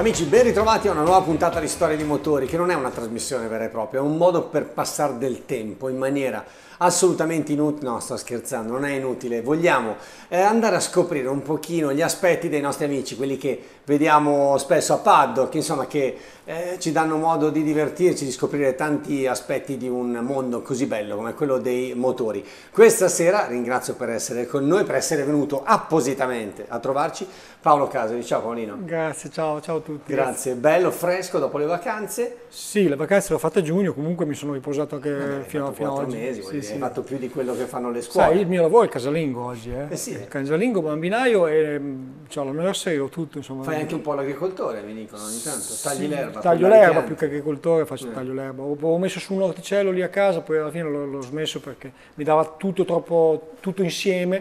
Amici, ben ritrovati a una nuova puntata di Storie di Motori, che non è una trasmissione vera e propria, è un modo per passare del tempo in maniera assolutamente inutile. No, sto scherzando, non è inutile. Vogliamo andare a scoprire un pochino gli aspetti dei nostri amici, quelli che vediamo spesso a paddock, insomma, che ci danno modo di divertirci, di scoprire tanti aspetti di un mondo così bello come quello dei motori. Questa sera ringrazio per essere con noi, per essere venuto appositamente a trovarci Paolo Casoli. Ciao Paolino. Grazie, ciao a tutti. Grazie, bello, fresco dopo le vacanze. Sì, le vacanze le ho fatte a giugno, comunque mi sono riposato anche fino a 4 oggi. mesi, Sì, sì. hai fatto più di quello che fanno le scuole. Sai, il mio lavoro è casalingo oggi, sì. Casalingo, bambinaio e c'ho la nursery, ho tutto, insomma. Fai anche un po' l'agricoltore, mi dicono ogni tanto, tagli l'erba. Taglio l'erba più che agricoltore, faccio taglio l'erba. Ho messo su un orticello lì a casa, poi alla fine l'ho smesso perché mi dava tutto insieme.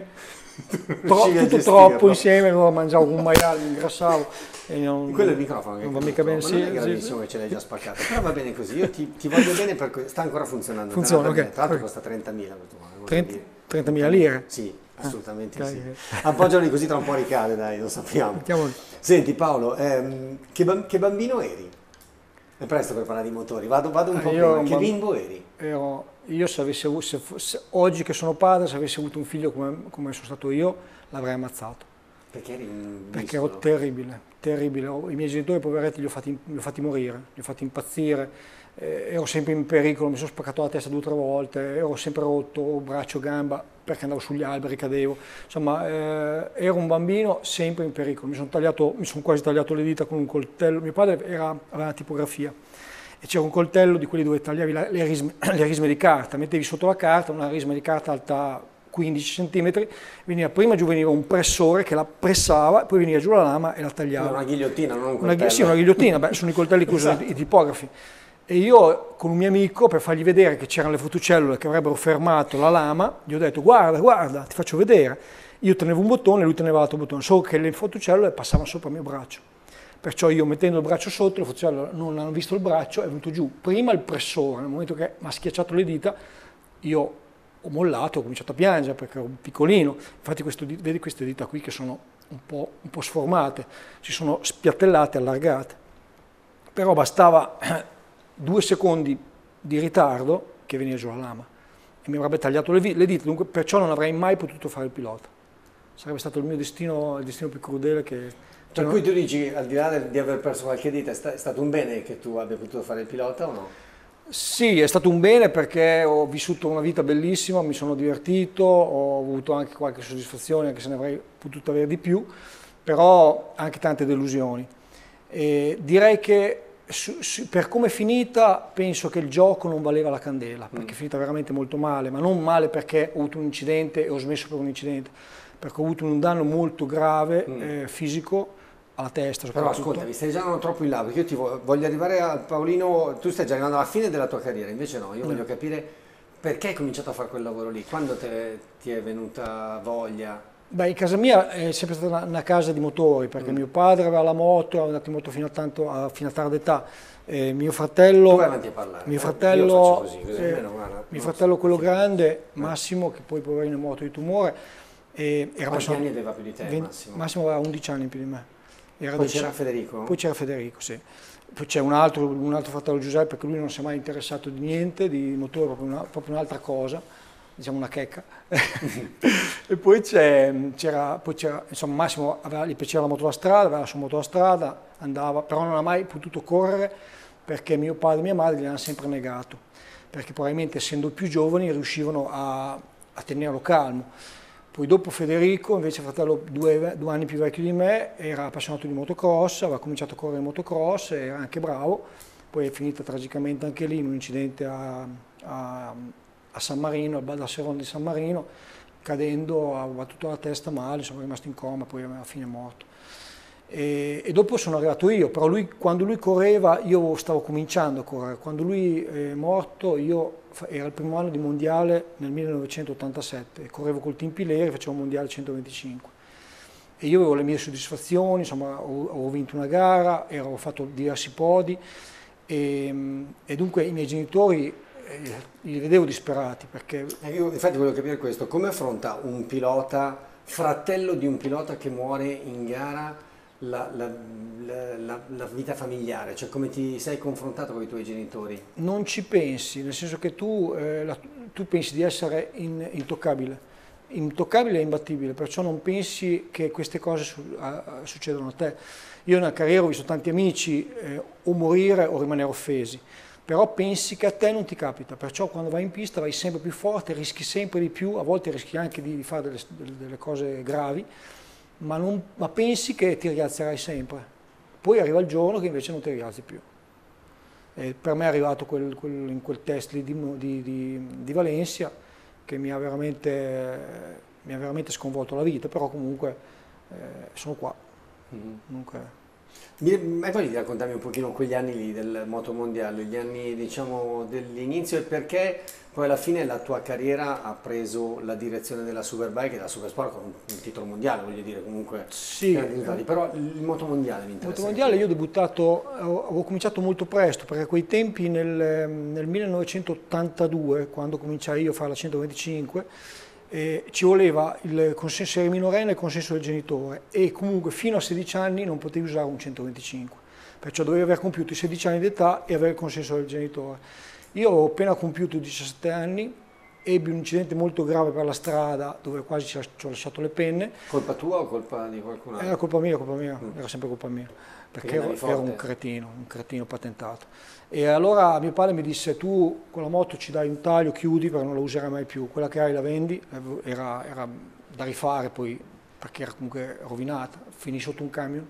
Tutto troppo insieme, allora mangiavo un maiale, mi ingrassavo e quello è il microfono che non va mica bene, non è gravissimo che ce l'hai già spaccato, però va bene così. Io ti voglio bene perché sta ancora funzionando. Funziona, ok. Tra l'altro costa 30.000 30.000 lire? Sì, assolutamente okay. Sì. Appoggialo così, tra un po' ricade, dai, lo sappiamo. Senti Paolo, che bambino eri? È presto per parlare di motori, vado un po' prima. Che bimbo eri? Io oggi che sono padre, se avessi avuto un figlio come sono stato io, l'avrei ammazzato. Perché eri un Perché ero terribile. I miei genitori, poveretti, li ho fatti morire, li ho fatti impazzire, ero sempre in pericolo, mi sono spaccato la testa 2 o 3 volte, ero sempre rotto, braccio, gamba, perché andavo sugli alberi, cadevo. Insomma, ero un bambino sempre in pericolo, mi sono quasi tagliato le dita con un coltello. Mio padre aveva una tipografia. E c'era un coltello di quelli dove tagliavi le risme di carta, mettevi sotto la carta una risma di carta alta 15 cm, prima giù veniva un pressore che la pressava, poi veniva giù la lama e la tagliava. Una ghigliottina, non un coltello. Sì, una ghigliottina, sono i coltelli che usano i tipografi. E io con un mio amico, per fargli vedere che c'erano le fotocellule che avrebbero fermato la lama, gli ho detto guarda, ti faccio vedere. Io tenevo un bottone e lui teneva l'altro bottone, solo che le fotocellule passavano sopra il mio braccio. Perciò io mettendo il braccio sotto, le fotocellule non hanno visto il braccio, è venuto giù prima il pressore, nel momento che mi ha schiacciato le dita, io ho mollato, ho cominciato a piangere perché ero piccolino. Infatti vedi queste dita qui che sono un po' sformate, si sono spiattellate, allargate. Però bastava 2 secondi di ritardo che veniva giù la lama e mi avrebbe tagliato le dita, dunque perciò non avrei mai potuto fare il pilota. Sarebbe stato il mio destino, il destino più crudele che... Per cui tu dici, al di là di aver perso qualche dita, è stato un bene che tu abbia potuto fare il pilota o no? Sì, è stato un bene perché ho vissuto una vita bellissima, mi sono divertito, ho avuto anche qualche soddisfazione, anche se ne avrei potuto avere di più, però anche tante delusioni. E direi che per come è finita penso che il gioco non valeva la candela, perché è finita veramente molto male, ma non male perché ho avuto un incidente e ho smesso per un incidente, perché ho avuto un danno molto grave fisico alla testa. Però ascolta, mi stai già andando troppo in là, perché io ti voglio arrivare a Paolino, tu stai già arrivando alla fine della tua carriera, invece no, io voglio capire perché hai cominciato a fare quel lavoro lì, quando ti è venuta voglia? Beh, in casa mia è sempre stata una casa di motori, perché mio padre aveva la moto, è andato in moto fino a tarda età. Mio fratello, tu vai avanti a parlare, mio fratello, mio fratello quello grande, Massimo, che poi poverino è morto di tumore. Quanti anni aveva più di te, Massimo? Massimo aveva 11 anni più di me. Poi c'era Federico? Poi c'era Federico, sì. Poi c'è un altro fratello Giuseppe, perché lui non si è mai interessato di niente, di motore, proprio un'altra cosa, diciamo una checca. E poi c'era, insomma, Massimo gli piaceva la moto da strada, aveva la sua moto da strada, andava, però non ha mai potuto correre perché mio padre e mia madre gli hanno sempre negato, perché probabilmente essendo più giovani riuscivano a tenerlo calmo. Poi dopo Federico, invece fratello 2 anni più vecchio di me, era appassionato di motocross, aveva cominciato a correre in motocross, era anche bravo, poi è finita tragicamente anche lì in un incidente a San Marino, al Baldassarone di San Marino, cadendo, ha battuto la testa male, sono rimasto in coma, poi alla fine è morto. E dopo sono arrivato io, però quando lui correva io stavo cominciando a correre, quando lui è morto era il primo anno di mondiale nel 1987, correvo col team Pileri, facevo un mondiale 125 e io avevo le mie soddisfazioni, insomma ho vinto una gara, ho fatto diversi podi e dunque i miei genitori li vedevo disperati perché... Io infatti voglio capire questo, come affronta un pilota, fratello di un pilota che muore in gara, la vita familiare, cioè come ti sei confrontato con i tuoi genitori? Non ci pensi, nel senso che tu pensi di essere intoccabile e imbattibile, perciò non pensi che queste cose succedono a te. Io nella carriera ho visto tanti amici o morire o rimanere offesi, però pensi che a te non ti capita, perciò quando vai in pista vai sempre più forte, rischi sempre di più, a volte rischi anche di fare delle cose gravi, ma pensi che ti rialzerai sempre. Poi arriva il giorno che invece non ti rialzi più. Per me è arrivato in quel test lì di Valencia che mi ha veramente sconvolto la vita, però comunque sono qua. Comunque, Hai voglia di raccontarmi un pochino quegli anni lì del motomondiale, gli anni diciamo dell'inizio e perché poi alla fine la tua carriera ha preso la direzione della Superbike e della Supersport con un titolo mondiale, voglio dire comunque sì, però il motomondiale mi interessa. Il motomondiale io ho debuttato, ho cominciato molto presto perché a quei tempi nel 1982, quando cominciai io a fare la 125, ci voleva il consenso, eri minorenne e il consenso del genitore e comunque fino a 16 anni non potevi usare un 125, perciò dovevi aver compiuto i 16 anni di età e avere il consenso del genitore. Io ho appena compiuto 17 anni, ebbi un incidente molto grave per la strada dove quasi ci ho lasciato le penne. Colpa tua o colpa di qualcun altro? Era colpa mia, era sempre colpa mia, perché ero un cretino patentato. E allora mio padre mi disse: tu con la moto ci dai un taglio, chiudi perché non la userai mai più, quella che hai la vendi, era da rifare poi perché era comunque rovinata, finì sotto un camion.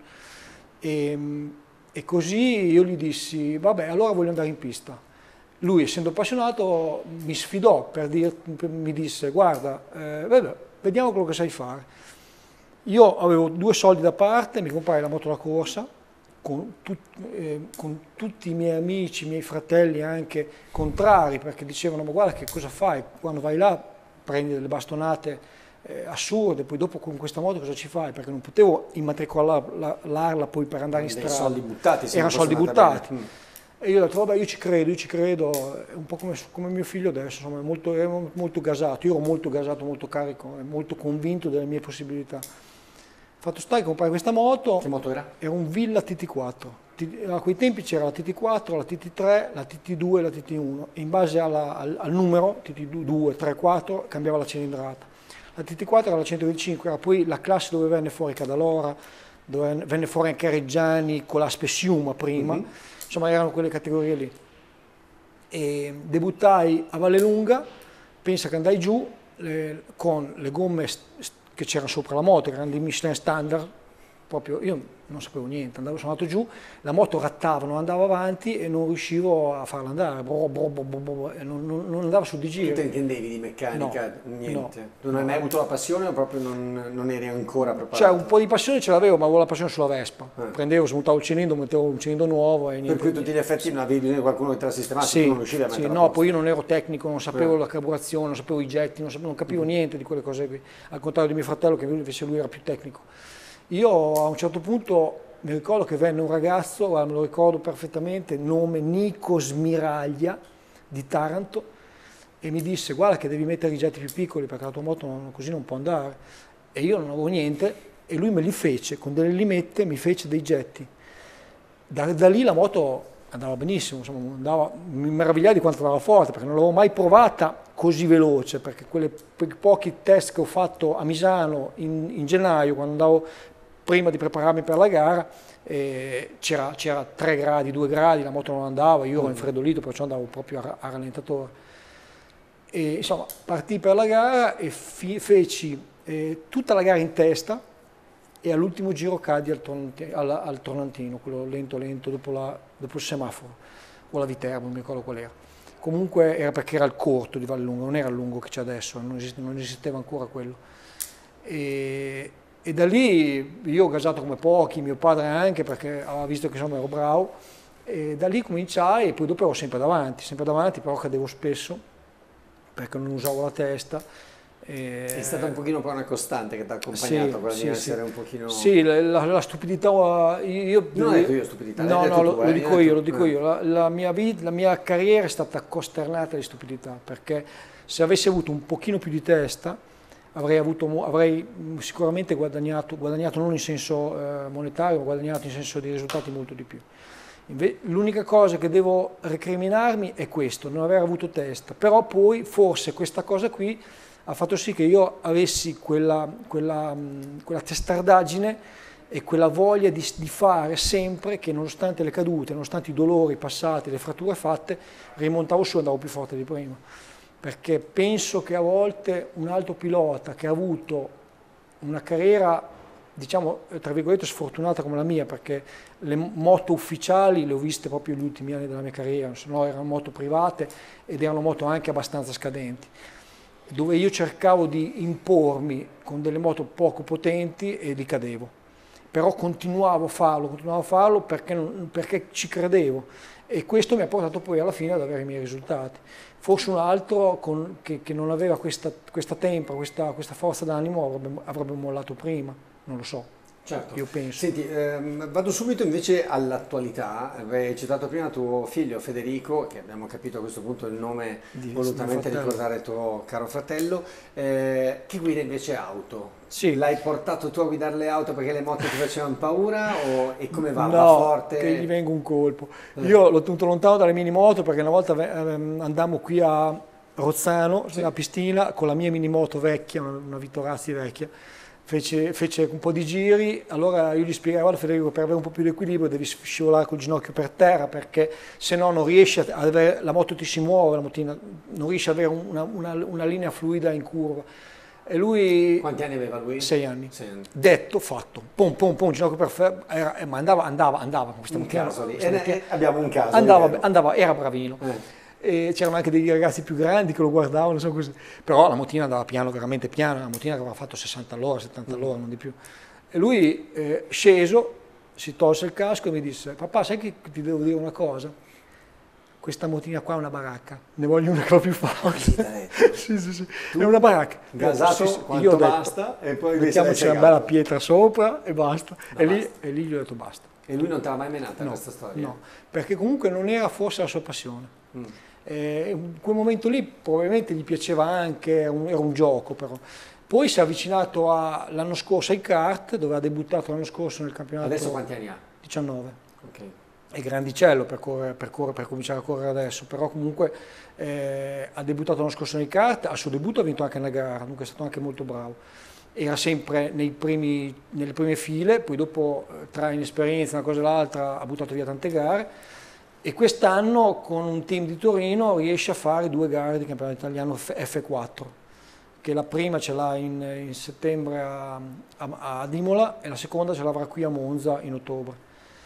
E così io gli dissi: vabbè, allora voglio andare in pista. Lui, essendo appassionato, mi sfidò mi disse: guarda, vabbè, vediamo quello che sai fare. Io avevo 2 soldi da parte, mi comprai la moto da corsa, con tutti i miei amici, i miei fratelli anche contrari, perché dicevano: ma guarda che cosa fai, quando vai là prendi delle bastonate assurde, poi dopo con questa moto cosa ci fai? Perché non potevo immatricolarla poi per andare in strada. Soldi buttati, erano soldi buttati. E io ho detto: vabbè, io ci credo, è un po' come mio figlio adesso, insomma, è molto gasato, io ero molto gasato, molto carico, molto convinto delle mie possibilità. Fatto sta che comprai questa moto. Che moto era? Era un Villa TT4. A quei tempi c'era la TT4, la TT3, la TT2 e la TT1 e in base al numero TT2, 3, 4 cambiava la cilindrata. La TT4 era la 125, era poi la classe dove venne fuori Cadalora, dove venne fuori anche Reggiani con la Spessiuma prima, insomma erano quelle categorie lì. E debuttai a Vallelunga, pensa che andai giù con le gomme che c'erano sopra la moto, che erano di Michelin standard, proprio io non sapevo niente, sono andato giù, la moto rattava, non andava avanti e non riuscivo a farla andare, non andava su di giro. Tu te intendevi di meccanica? No, niente? Non hai mai avuto la passione o proprio non eri ancora preparato? Cioè un po' di passione ce l'avevo, ma avevo la passione sulla Vespa. Prendevo, smontavo il cilindro, mettevo un cilindro nuovo e niente. Per cui tutti gli effetti non avevi bisogno di qualcuno che te la sistemasse, tu non riuscivi a mettere no, poi io non ero tecnico, non sapevo la carburazione, non sapevo i getti, non capivo niente di quelle cose qui, al contrario di mio fratello che invece lui era più tecnico. Io a un certo punto mi ricordo che venne un ragazzo, me lo ricordo perfettamente, nome Nico Smiraglia di Taranto, e mi disse: guarda che devi mettere i getti più piccoli perché la tua moto così non può andare. E io non avevo niente e lui me li fece, con delle limette mi fece dei getti. Da lì la moto andava benissimo, insomma, mi meravigliai di quanto andava forte perché non l'avevo mai provata così veloce, perché quei pochi test che ho fatto a Misano in gennaio, quando andavo prima di prepararmi per la gara, c'era 3 gradi, 2 gradi, la moto non andava, io ero infreddolito, perciò andavo proprio a rallentatore. E insomma, partii per la gara e feci tutta la gara in testa e all'ultimo giro cadi al tornantino, quello lento dopo il semaforo, o la Viterbo, non mi ricordo qual era. Comunque era perché era il corto di Vallelunga, non era il lungo che c'è adesso, non esisteva ancora quello. E da lì io ho gasato come pochi, mio padre anche, perché aveva visto che insomma ero bravo, e da lì cominciai e poi dopo ero sempre davanti, però cadevo spesso perché non usavo la testa. È stata un pochino poi una costante che ti ha accompagnato, quella di essere un pochino... Sì, la stupidità... Non ho detto io stupidità, lo dico io. La mia carriera è stata costernata di stupidità, perché se avessi avuto un pochino più di testa avrei sicuramente guadagnato non in senso monetario, ma guadagnato in senso di risultati molto di più. L'unica cosa che devo recriminarmi è questo, non aver avuto testa, però poi forse questa cosa qui ha fatto sì che io avessi quella testardaggine e quella voglia di fare sempre, che nonostante le cadute, nonostante i dolori passati, le fratture fatte, rimontavo su e andavo più forte di prima. Perché penso che a volte un altro pilota che ha avuto una carriera, diciamo, tra virgolette, sfortunata come la mia, perché le moto ufficiali le ho viste proprio negli ultimi anni della mia carriera, se no erano moto private ed erano moto anche abbastanza scadenti, dove io cercavo di impormi con delle moto poco potenti e li cadevo. Però continuavo a farlo perché ci credevo, e questo mi ha portato poi alla fine ad avere i miei risultati. Forse un altro che non aveva questa tempra, questa forza d'animo avrebbe mollato prima, non lo so. Certo. Io penso. Senti, vado subito invece all'attualità. Hai citato prima tuo figlio Federico, che abbiamo capito a questo punto il nome volutamente ricordare il tuo caro fratello, che guida invece auto. Sì. L'hai portato tu a guidare le auto perché le moto ti facevano paura e come va? No, Va forte? che gli venga un colpo. Io l'ho tenuto lontano dalle mini moto perché una volta andammo qui a Rozzano, sulla piscina, con la mia mini moto vecchia, una Vittorazzi vecchia. Fece un po' di giri, allora io gli spiegavo: guarda Federico, per avere un po' più di equilibrio devi scivolare col ginocchio per terra, perché se no non riesci ad avere, la moto ti si muove, la motina, non riesci ad avere una linea fluida in curva. E lui... Quanti anni aveva lui? 6 anni. 6 anni. Detto, fatto. Pom, pom, pom, ginocchio per terra, ma andava. Questa mattina, abbiamo un caso. Andava, era bravino. E c'erano anche dei ragazzi più grandi che lo guardavano, non so così. Però la motina andava piano, veramente piano, la motina che aveva fatto 60 all'ora, 70 all'ora, non di più. E lui, sceso, si tolse il casco e mi disse: papà, sai che ti devo dire una cosa? Questa motina qua è una baracca, ne voglio una che va più forte. Sì. È una baracca. Gasato, io ho detto, basta, e poi mettiamoci una bella pietra sopra e basta. E lì gli ho detto basta. E lui non te l'ha mai menata questa storia? No, perché comunque non era forse la sua passione. In quel momento lì probabilmente gli piaceva anche, era un gioco però. Poi si è avvicinato l'anno scorso ai kart, dove ha debuttato l'anno scorso nel campionato. Adesso quanti anni ha? 19. Okay. È grandicello per cominciare a correre adesso, però comunque ha debuttato l'anno scorso nei kart, al suo debutto ha vinto anche una gara, dunque è stato anche molto bravo. Era sempre nelle prime file, poi dopo tra inesperienza, una cosa e l'altra, ha buttato via tante gare, e quest'anno con un team di Torino riesce a fare 2 gare di campionato italiano F4, che la prima ce l'ha in settembre a Imola e la seconda ce l'avrà qui a Monza in ottobre.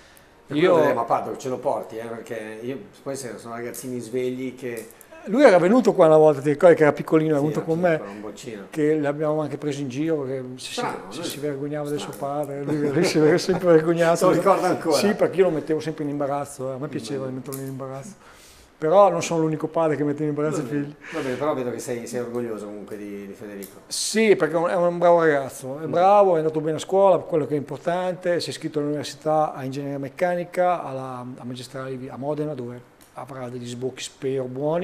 Io vedremo a Padova, ce lo porti, perché poi sono ragazzini svegli che... Lui era venuto qua una volta, ti ricordi che era piccolino, era venuto con me, un che l'abbiamo anche preso in giro, che si vergognava del suo padre, lui si era sempre vergognato. Se lo ricorda ancora? Sì, perché io lo mettevo sempre in imbarazzo, a me piaceva metterlo in imbarazzo. Però non sono l'unico padre che mette in imbarazzo i figli. Va bene, però vedo che sei orgoglioso comunque di Federico. Sì, perché è un bravo ragazzo, è bravo, è andato bene a scuola, quello che è importante, si è iscritto all'università a ingegneria meccanica, a magistrale a Modena, dove avrà degli sbocchi spero buoni,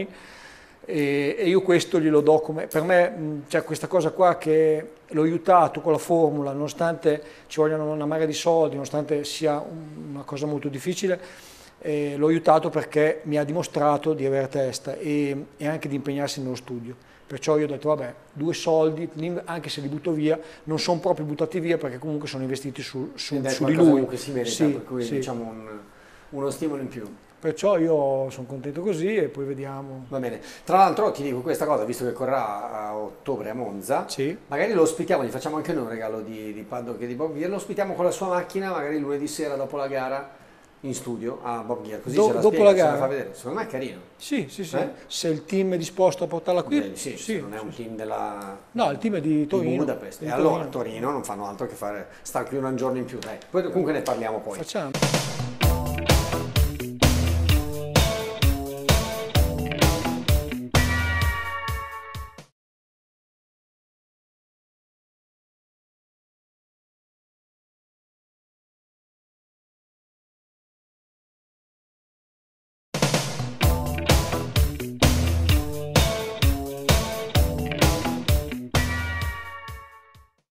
e io questo glielo do come, per me c'è questa cosa qua che l'ho aiutato con la formula, nonostante ci vogliano una marea di soldi, nonostante sia una cosa molto difficile, l'ho aiutato perché mi ha dimostrato di avere testa e anche di impegnarsi nello studio. Perciò io ho detto vabbè, 2 soldi, anche se li butto via, non sono proprio buttati via perché comunque sono investiti su di lui. Comunque si merita, per cui diciamo uno stimolo in più. Perciò io sono contento così e poi vediamo. Va bene. Tra l'altro ti dico questa cosa, visto che correrà a ottobre a Monza, magari lo ospitiamo, gli facciamo anche noi un regalo di Paddock e di Bob Gear, lo ospitiamo con la sua macchina, magari lunedì sera dopo la gara, in studio a Bob Gear, così ce la dopo spiega, la gara. ce la fa vedere. Secondo me è carino. Sì. Se il team è disposto a portarla qui, sì, non è un team della... No, il team è di Torino. Di Budapest. E allora a Torino non fanno altro che star qui un giorno in più, dai. Poi comunque ne parliamo poi. Facciamo.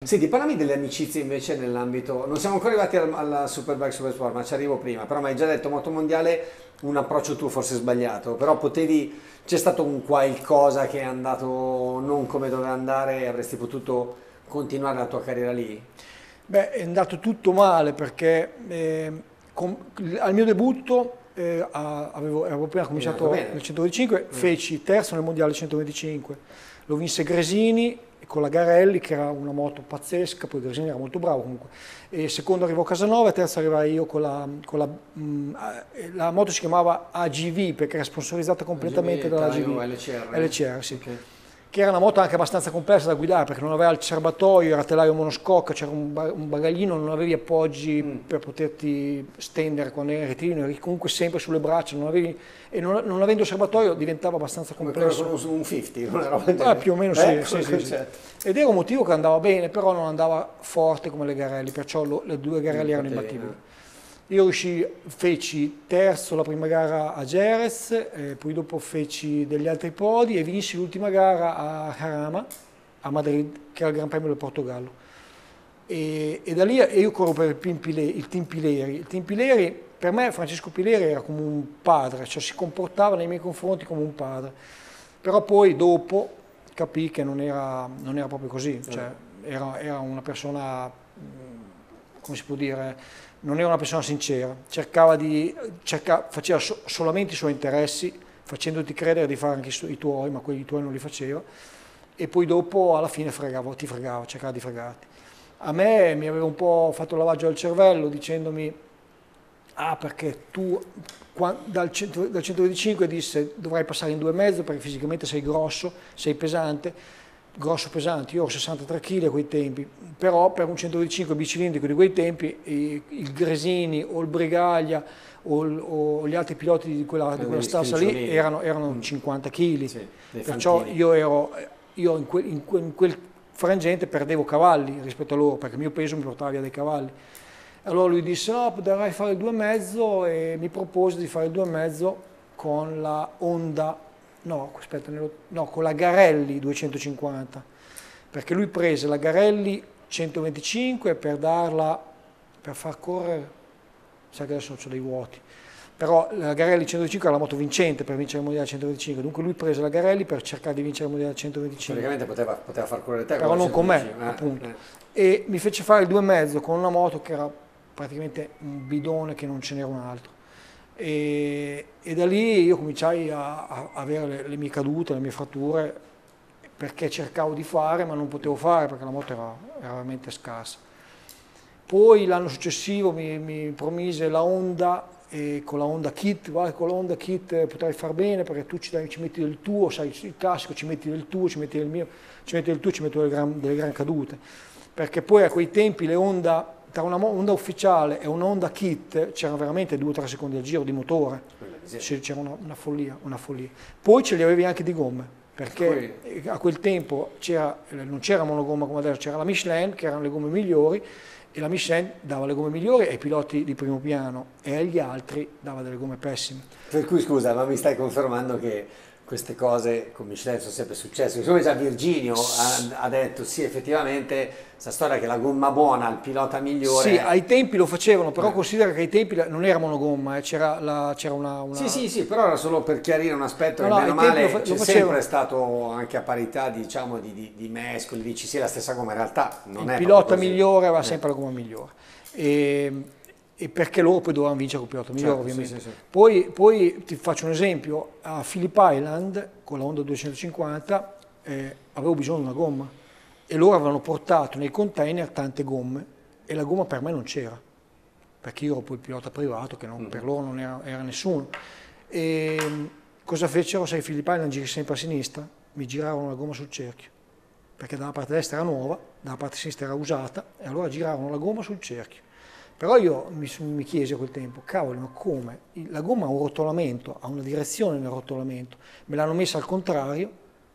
Senti, parlami delle amicizie invece nell'ambito, non siamo ancora arrivati alla Superbike Supersport, ma ci arrivo prima, però mi hai già detto moto mondiale, un approccio tuo forse sbagliato, però c'è stato un qualcosa che è andato non come doveva andare e avresti potuto continuare la tua carriera lì? Beh, è andato tutto male perché al mio debutto avevo appena cominciato nel 125, feci terzo nel mondiale 125, lo vinse Gresini con la Garelli, che era una moto pazzesca, poi Gresini era molto bravo comunque, e secondo arrivò Casanova e terzo arrivai io con la moto si chiamava AGV perché era sponsorizzata completamente dalla AGV. LCR, sì. Okay. Che era una moto anche abbastanza complessa da guidare perché non aveva il serbatoio, era telaio monoscocca, c'era un bagaglino, non avevi appoggi per poterti stendere quando eri in rettilineo, eri comunque sempre sulle braccia, non avendo serbatoio diventava abbastanza complesso. Come un 50, non era più o meno sì. Ed era un motivo che andava bene, però non andava forte come le Garelli, perciò le due Garelli erano imbattibili. Io feci terzo la prima gara a Jerez, poi dopo feci degli altri podi e vinsi l'ultima gara a Jarama, a Madrid, che era il Gran Premio del Portogallo. E da lì io corro per il Team Pileri. Il Team Pileri, per me Francesco Pileri era come un padre, cioè si comportava nei miei confronti come un padre. Però poi dopo capì che non era proprio così, cioè era una persona, come si può dire, non era una persona sincera, faceva solamente i suoi interessi, facendoti credere di fare anche i tuoi, ma quelli tuoi non li faceva, e poi dopo alla fine ti fregava, cercava di fregarti. A me mi aveva un po' fatto il lavaggio del cervello dicendomi, perché tu dal 125 disse dovrai passare in 2,5 perché fisicamente sei grosso, sei pesante, grosso pesante, io ho 63 kg a quei tempi, però per un 125 bicilindrico di quei tempi il Gresini o il Brigaglia o gli altri piloti di quella stazza lì erano 50 kg, sì, perciò io in quel frangente perdevo cavalli rispetto a loro perché il mio peso mi portava via dei cavalli. Allora lui disse no, dovrai fare il 2,5 e mi propose di fare il 2,5 con la Honda. Con la Garelli 250, perché lui prese la Garelli 125 per far correre, sai che adesso ho dei vuoti, però la Garelli 125 era la moto vincente per vincere il mondiale 125, dunque lui prese la Garelli per cercare di vincere il mondiale 125. Praticamente poteva far correre te, però non con me, appunto. E mi fece fare il 2,5 con una moto che era praticamente un bidone che non ce n'era un altro. E da lì io cominciai a avere le mie cadute, le mie fratture, perché cercavo di fare ma non potevo fare perché la moto era veramente scarsa. Poi l'anno successivo mi promise la Honda e con la Honda Kit, con la Honda Kit potrai far bene perché tu ci metti del tuo, sai il classico, ci metti del tuo, ci metti del mio, ci metti del tuo, ci metto delle gran cadute. Perché poi a quei tempi le Honda, tra una Honda ufficiale e una Honda Kit c'erano veramente 2 o 3 secondi al giro di motore, c'era una follia. Poi ce li avevi anche di gomme, perché a quel tempo non c'era monogomma come adesso, c'era la Michelin che erano le gomme migliori e la Michelin dava le gomme migliori ai piloti di primo piano e agli altri dava delle gomme pessime. Per cui scusa, ma mi stai confermando che queste cose con Michelin sono sempre successe? Come già Virginio ha detto, sì, effettivamente, questa storia che la gomma buona, il pilota migliore... Sì, ai tempi lo facevano, però considera che ai tempi non era monogomma, c'era una... Sì, però era solo per chiarire un aspetto che meno male c'è sempre stato anche a parità diciamo, di mescoli, di ci sia la stessa gomma, in realtà non è il pilota migliore aveva sempre la gomma migliore. E perché loro poi dovevano vincere col pilota migliore, ovviamente. Sì. Poi ti faccio un esempio, a Phillip Island con la Honda 250 avevo bisogno di una gomma e loro avevano portato nei container tante gomme e la gomma per me non c'era, perché io ero poi il pilota privato, che per loro non era nessuno. E cosa fecero? Sai, Phillip Island giri sempre a sinistra, mi girarono la gomma sul cerchio, perché dalla parte destra era nuova, dalla parte sinistra era usata, e allora girarono la gomma sul cerchio. Però io mi chiesi a quel tempo, cavolo, ma come? La gomma ha un rotolamento, ha una direzione nel rotolamento, me l'hanno messa al contrario,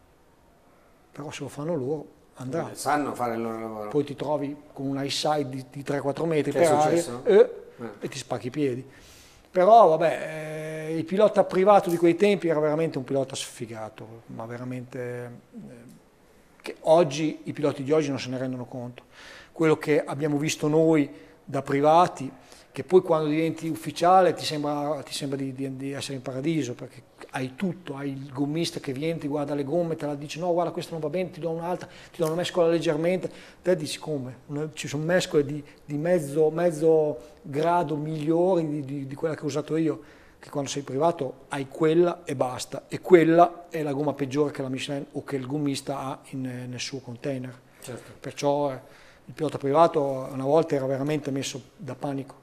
però se lo fanno loro andrà. Sanno fare il loro lavoro. Poi ti trovi con un high side di 3-4 metri per aria e ti spacchi i piedi. Però vabbè, il pilota privato di quei tempi era veramente un pilota sfigato, ma veramente che oggi i piloti di oggi non se ne rendono conto. Quello che abbiamo visto noi da privati, che poi quando diventi ufficiale ti sembra di essere in paradiso, perché hai tutto, hai il gommista che viene, ti guarda le gomme, te la dice no guarda questa non va bene, ti do un'altra, ti do una mescola leggermente, te dici come? Ci sono mescole di mezzo grado migliori di quella che ho usato io, che quando sei privato hai quella e basta, e quella è la gomma peggiore che la Michelin o che il gommista ha nel suo container. Certo. Perciò il pilota privato una volta era veramente messo da panico.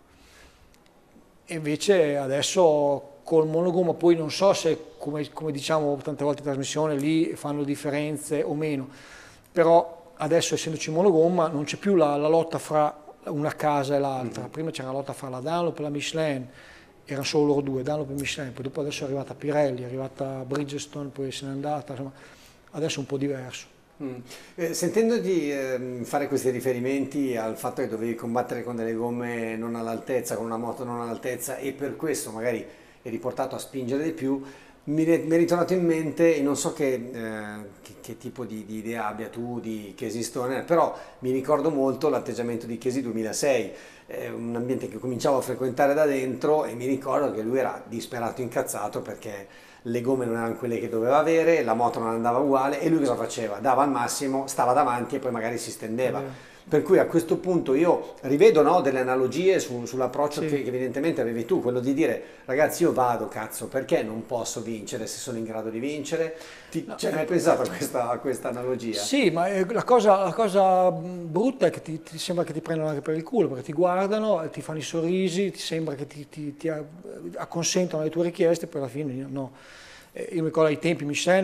E invece adesso col monogomma, poi non so se, come diciamo tante volte in trasmissione, lì fanno differenze o meno, però adesso essendoci monogomma non c'è più la lotta fra una casa e l'altra. Prima c'era la lotta fra la Dunlop e la Michelin, erano solo loro due, Dunlop e Michelin, poi dopo adesso è arrivata Pirelli, è arrivata Bridgestone, poi se n'è andata, insomma, adesso è un po' diverso. Sentendo di fare questi riferimenti al fatto che dovevi combattere con delle gomme non all'altezza, con una moto non all'altezza e per questo magari eri portato a spingere di più, mi è ritornato in mente, e non so che tipo di idea abbia tu di Casey Stoner, però mi ricordo molto l'atteggiamento di Casey 2006, un ambiente che cominciavo a frequentare da dentro e mi ricordo che lui era disperato incazzato perché le gomme non erano quelle che doveva avere, la moto non andava uguale e lui cosa faceva? Dava al massimo, stava davanti e poi magari si stendeva. Per cui a questo punto io rivedo, no, delle analogie sull'approccio che evidentemente avevi tu, quello di dire ragazzi io vado, cazzo, perché non posso vincere se sono in grado di vincere? Ci hai mai pensato a questa analogia? Sì, ma la cosa brutta è che ti sembra che ti prendano anche per il culo, perché ti guardano, ti fanno i sorrisi, ti sembra che ti acconsentono alle tue richieste, poi alla fine no. Io mi ricordo ai tempi Michelin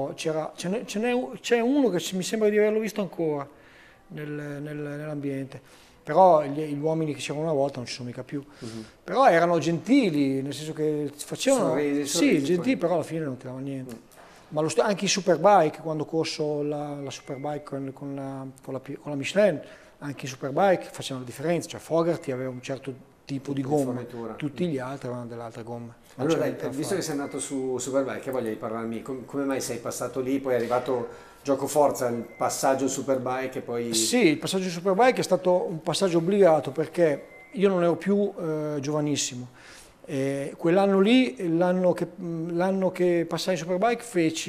c'è uno che mi sembra di averlo visto ancora nell'ambiente, però gli uomini che c'erano una volta non ci sono mica più, però erano gentili, nel senso che facevano, sorrisi, gentili, però alla fine non ti davano niente. Ma anche i Superbike, quando ho corso la Superbike con la Michelin, anche i Superbike facevano la differenza, cioè Fogarty aveva un certo tipo di gomma, tutti gli altri avevano delle altre gomme. Allora, visto che sei andato su Superbike, che voglia di parlarmi, come mai sei passato lì, poi è arrivato gioco forza, il passaggio Superbike e poi... Sì, il passaggio Superbike è stato un passaggio obbligato perché io non ero più giovanissimo. Quell'anno lì, l'anno che passai in Superbike,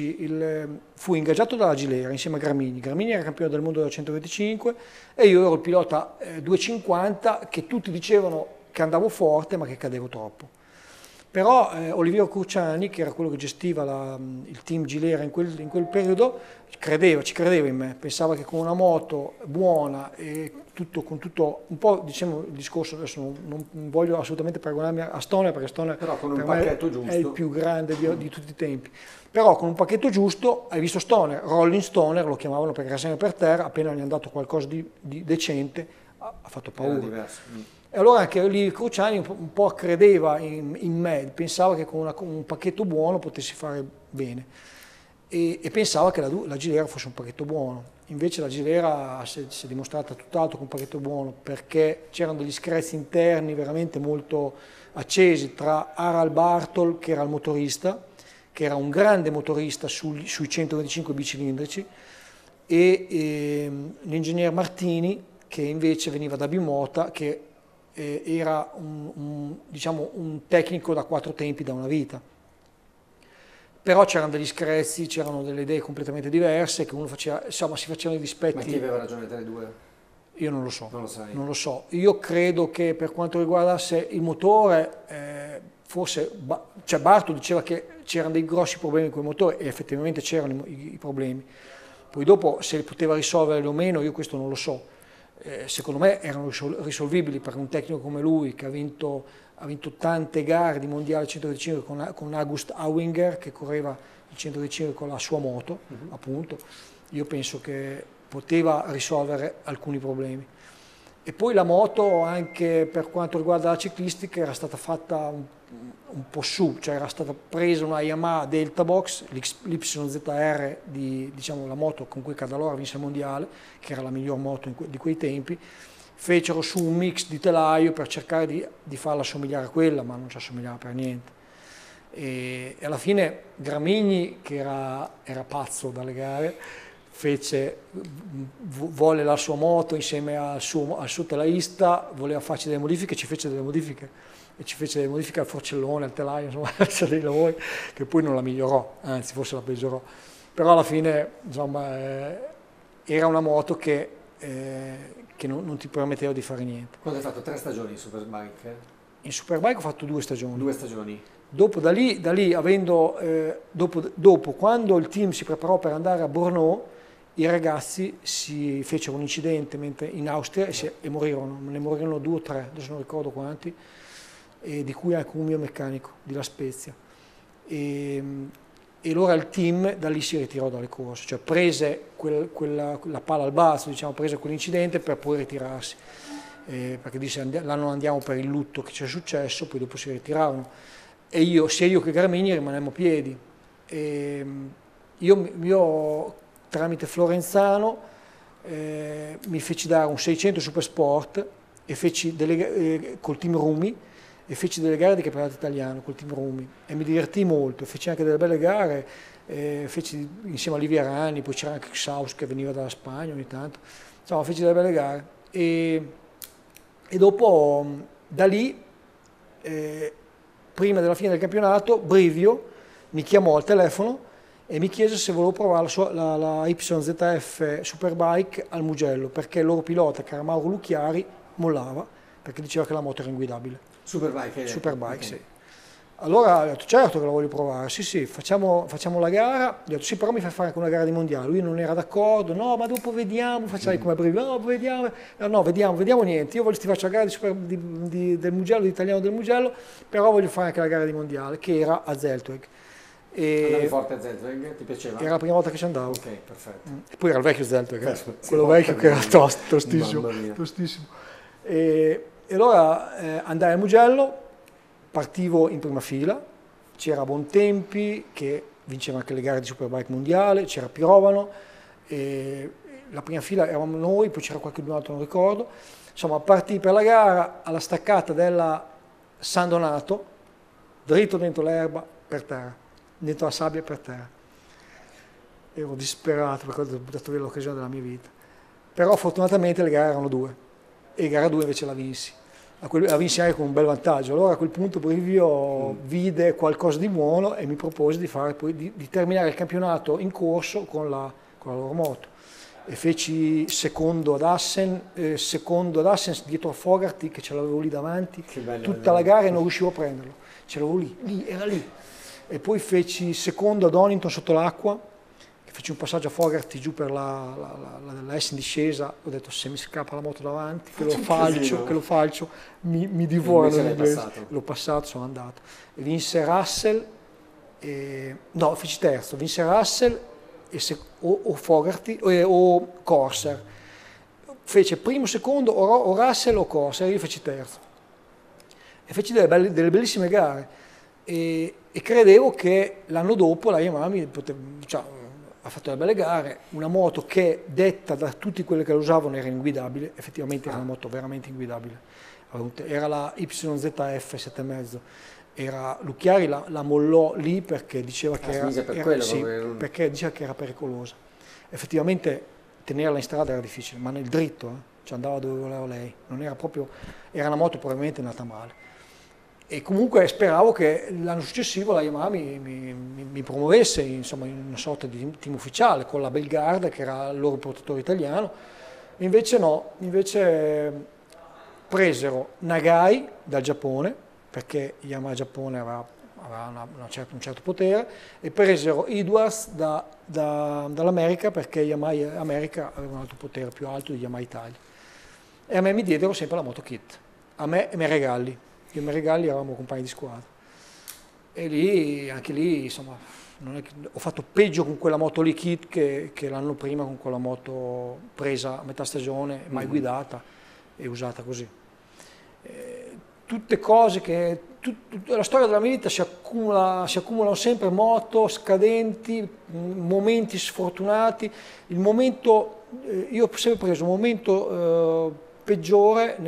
fui ingaggiato dalla Gilera insieme a Gramigni. Gramigni era campione del mondo da 125 e io ero il pilota 250 che tutti dicevano che andavo forte ma che cadevo troppo. Però Oliviero Cruciani, che era quello che gestiva il team Gilera in quel periodo, ci credeva in me, pensava che con una moto buona e con tutto, un po' diciamo il discorso, adesso non voglio assolutamente paragonarmi a Stoner, perché Stoner però con un pacchetto giusto è il più grande di tutti i tempi, però con un pacchetto giusto, hai visto Stoner, Rolling Stoner lo chiamavano perché era sempre per terra, appena gli è andato qualcosa di decente ha fatto paura. E allora anche lì Cruciani un po' credeva in me, pensava che con un pacchetto buono potessi fare bene e pensava che la Gilera fosse un pacchetto buono. Invece la Gilera si è dimostrata tutt'altro che un pacchetto buono, perché c'erano degli screzi interni veramente molto accesi tra Harald Bartol, che era il motorista, che era un grande motorista sui 125 bicilindrici, e l'ingegner Martini, che invece veniva da Bimota, che era diciamo, un tecnico da 4 tempi da una vita. Però c'erano degli screzi, c'erano delle idee completamente diverse, che uno faceva, insomma, si facevano i dispetti. Ma chi aveva ragione tra i due? Io non lo so. Non lo sai. Non lo so. Io credo che per quanto riguardasse il motore, forse, cioè Bartolo diceva che c'erano dei grossi problemi con il motore, e effettivamente c'erano i problemi. Poi dopo, se poteva risolverli o meno, io questo non lo so. Secondo me erano risolvibili per un tecnico come lui, che ha vinto tante gare di mondiale 125 con August Auinger, che correva il 125 con la sua moto, appunto. Io penso che poteva risolvere alcuni problemi. E poi la moto, anche per quanto riguarda la ciclistica, era stata fatta un po' su, cioè era stata presa una Yamaha Delta Box, l'YZR, diciamo, la moto con cui Cadalora vinse il mondiale, che era la miglior moto di quei tempi, fecero su un mix di telaio per cercare di farla assomigliare a quella, ma non ci assomigliava per niente. E alla fine Gramigni, che era pazzo dalle gare, volle la sua moto insieme al suo telaista, voleva farci delle modifiche, ci fece delle modifiche, e ci fece delle modifiche al forcellone, al telaio, insomma, c'è dei lavori che poi non la migliorò, anzi forse la peggiorò, però alla fine insomma era una moto che non ti permetteva di fare niente. Cosa hai fatto? 3 stagioni in Superbike? In Superbike ho fatto 2 stagioni. 2 stagioni? Dopo, da lì dopo, quando il team si preparò per andare a Brno, i ragazzi si fecero un incidente mentre in Austria e morirono, ne morirono 2 o 3, adesso non ricordo quanti, e di cui anche un mio meccanico di La Spezia. E allora il team da lì si ritirò dalle corse, cioè prese la palla al balzo, diciamo, prese quell'incidente per poi ritirarsi, perché disse là non andiamo per il lutto che c'è successo, poi dopo si ritirarono. E sia io che Gramigni rimanemmo a piedi. E io tramite Florenzano mi feci dare un 600 Supersport e feci col team Rumi, e feci delle gare di campionato italiano col team Rumi e mi divertì molto, feci anche delle belle gare, feci insieme a Livia Rani, poi c'era anche Xaus che veniva dalla Spagna ogni tanto, insomma feci delle belle gare e dopo da lì prima della fine del campionato Brivio mi chiamò al telefono e mi chiese se volevo provare la YZF Superbike al Mugello, perché il loro pilota, che era Mauro Lucchiari, mollava perché diceva che la moto era inguidabile. Superbike? Superbike, okay. sì. Allora ho detto certo che la voglio provare, sì, facciamo la gara. Ho detto sì, però mi fai fare anche una gara di mondiale. Lui non era d'accordo, no, ma dopo vediamo, facciamo come Brivio, no, vediamo, no, vediamo niente. Io ti faccio la gara del Mugello, di italiano del Mugello, però voglio fare anche la gara di mondiale, che era a Zeltweg. Andavi forte a Zeltweg? Ti piaceva? Era la prima volta che ci andavo. Ok, perfetto. E poi era il vecchio Zeltweg, quello vecchio che era tostissimo. E allora andai al Mugello, partivo in prima fila, c'era Bontempi che vinceva anche le gare di Superbike mondiale, c'era Pirovano, la prima fila eravamo noi, poi c'era qualcun altro, non ricordo. Insomma, partii per la gara alla staccata della San Donato, dritto dentro l'erba, per terra, dentro la sabbia per terra. Ero disperato perché ho buttato via l'occasione della mia vita. Però fortunatamente le gare erano 2. E gara 2 invece la vinsi. La vinsi anche con un bel vantaggio. Allora a quel punto Brivio vide qualcosa di buono e mi propose di terminare il campionato in corso con la loro moto. E feci secondo ad Assen dietro a Fogarty, che ce l'avevo lì davanti, tutta la gara e non riuscivo a prenderlo. Ce l'avevo lì, era lì. E poi feci secondo ad Donington sotto l'acqua, feci un passaggio a Fogarty giù per la S in discesa, ho detto se mi scappa la moto davanti, che lo falcio, mi divorano l'inglese. L'ho passato, sono andato. E vinse Russell, no, feci terzo, vinse Russell o Fogarty o Corsair. Fece primo, secondo o Russell o Corsair, io feci terzo. E feci delle bellissime gare e credevo che l'anno dopo la Yamaha ha fatto delle belle gare, una moto che detta da tutti quelli che la usavano era inguidabile, effettivamente era una moto veramente inguidabile, era la YZF 7,5, Lucchiari la mollò lì perché diceva che perché diceva che era pericolosa, effettivamente tenerla in strada era difficile, ma nel dritto, cioè andava dove voleva lei, non era proprio, era una moto probabilmente nata male. E comunque speravo che l'anno successivo la Yamaha mi promuovesse insomma, in una sorta di team ufficiale con la Belgard, che era il loro portatore italiano. Invece no, presero Nagai dal Giappone, perché Yamaha Giappone aveva un certo potere, e presero Edwards dall'America, perché Yamaha America aveva un altro potere più alto di Yamaha Italia. E a me mi diedero sempre la moto kit, a me e Meregalli. Io e Meregalli eravamo compagni di squadra e anche lì, insomma, ho fatto peggio con quella moto lì kit che l'anno prima con quella moto presa a metà stagione, mai guidata e usata così. Tutte cose che, la storia della mia vita si accumulano sempre moto scadenti, momenti sfortunati, io ho sempre preso un momento peggiore,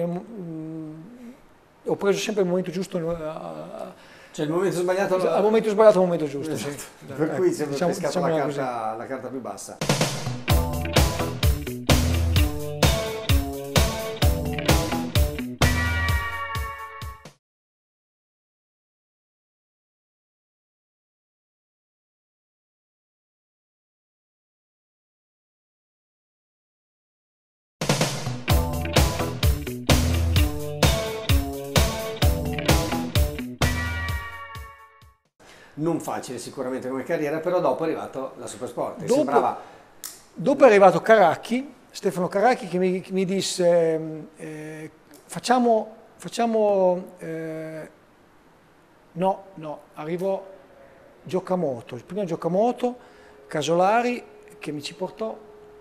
ho preso sempre il momento giusto, cioè il momento sbagliato al momento sbagliato, al momento giusto. Esatto. Sì. Per cui sempre pescato la carta più bassa. Non facile sicuramente come carriera, però dopo è arrivato la Supersport. Sembrava... Dopo è arrivato Caracchi, Stefano Caracchi, che mi disse no, arrivò Giocamoto, il primo Giocamoto, Casolari, che mi ci portò,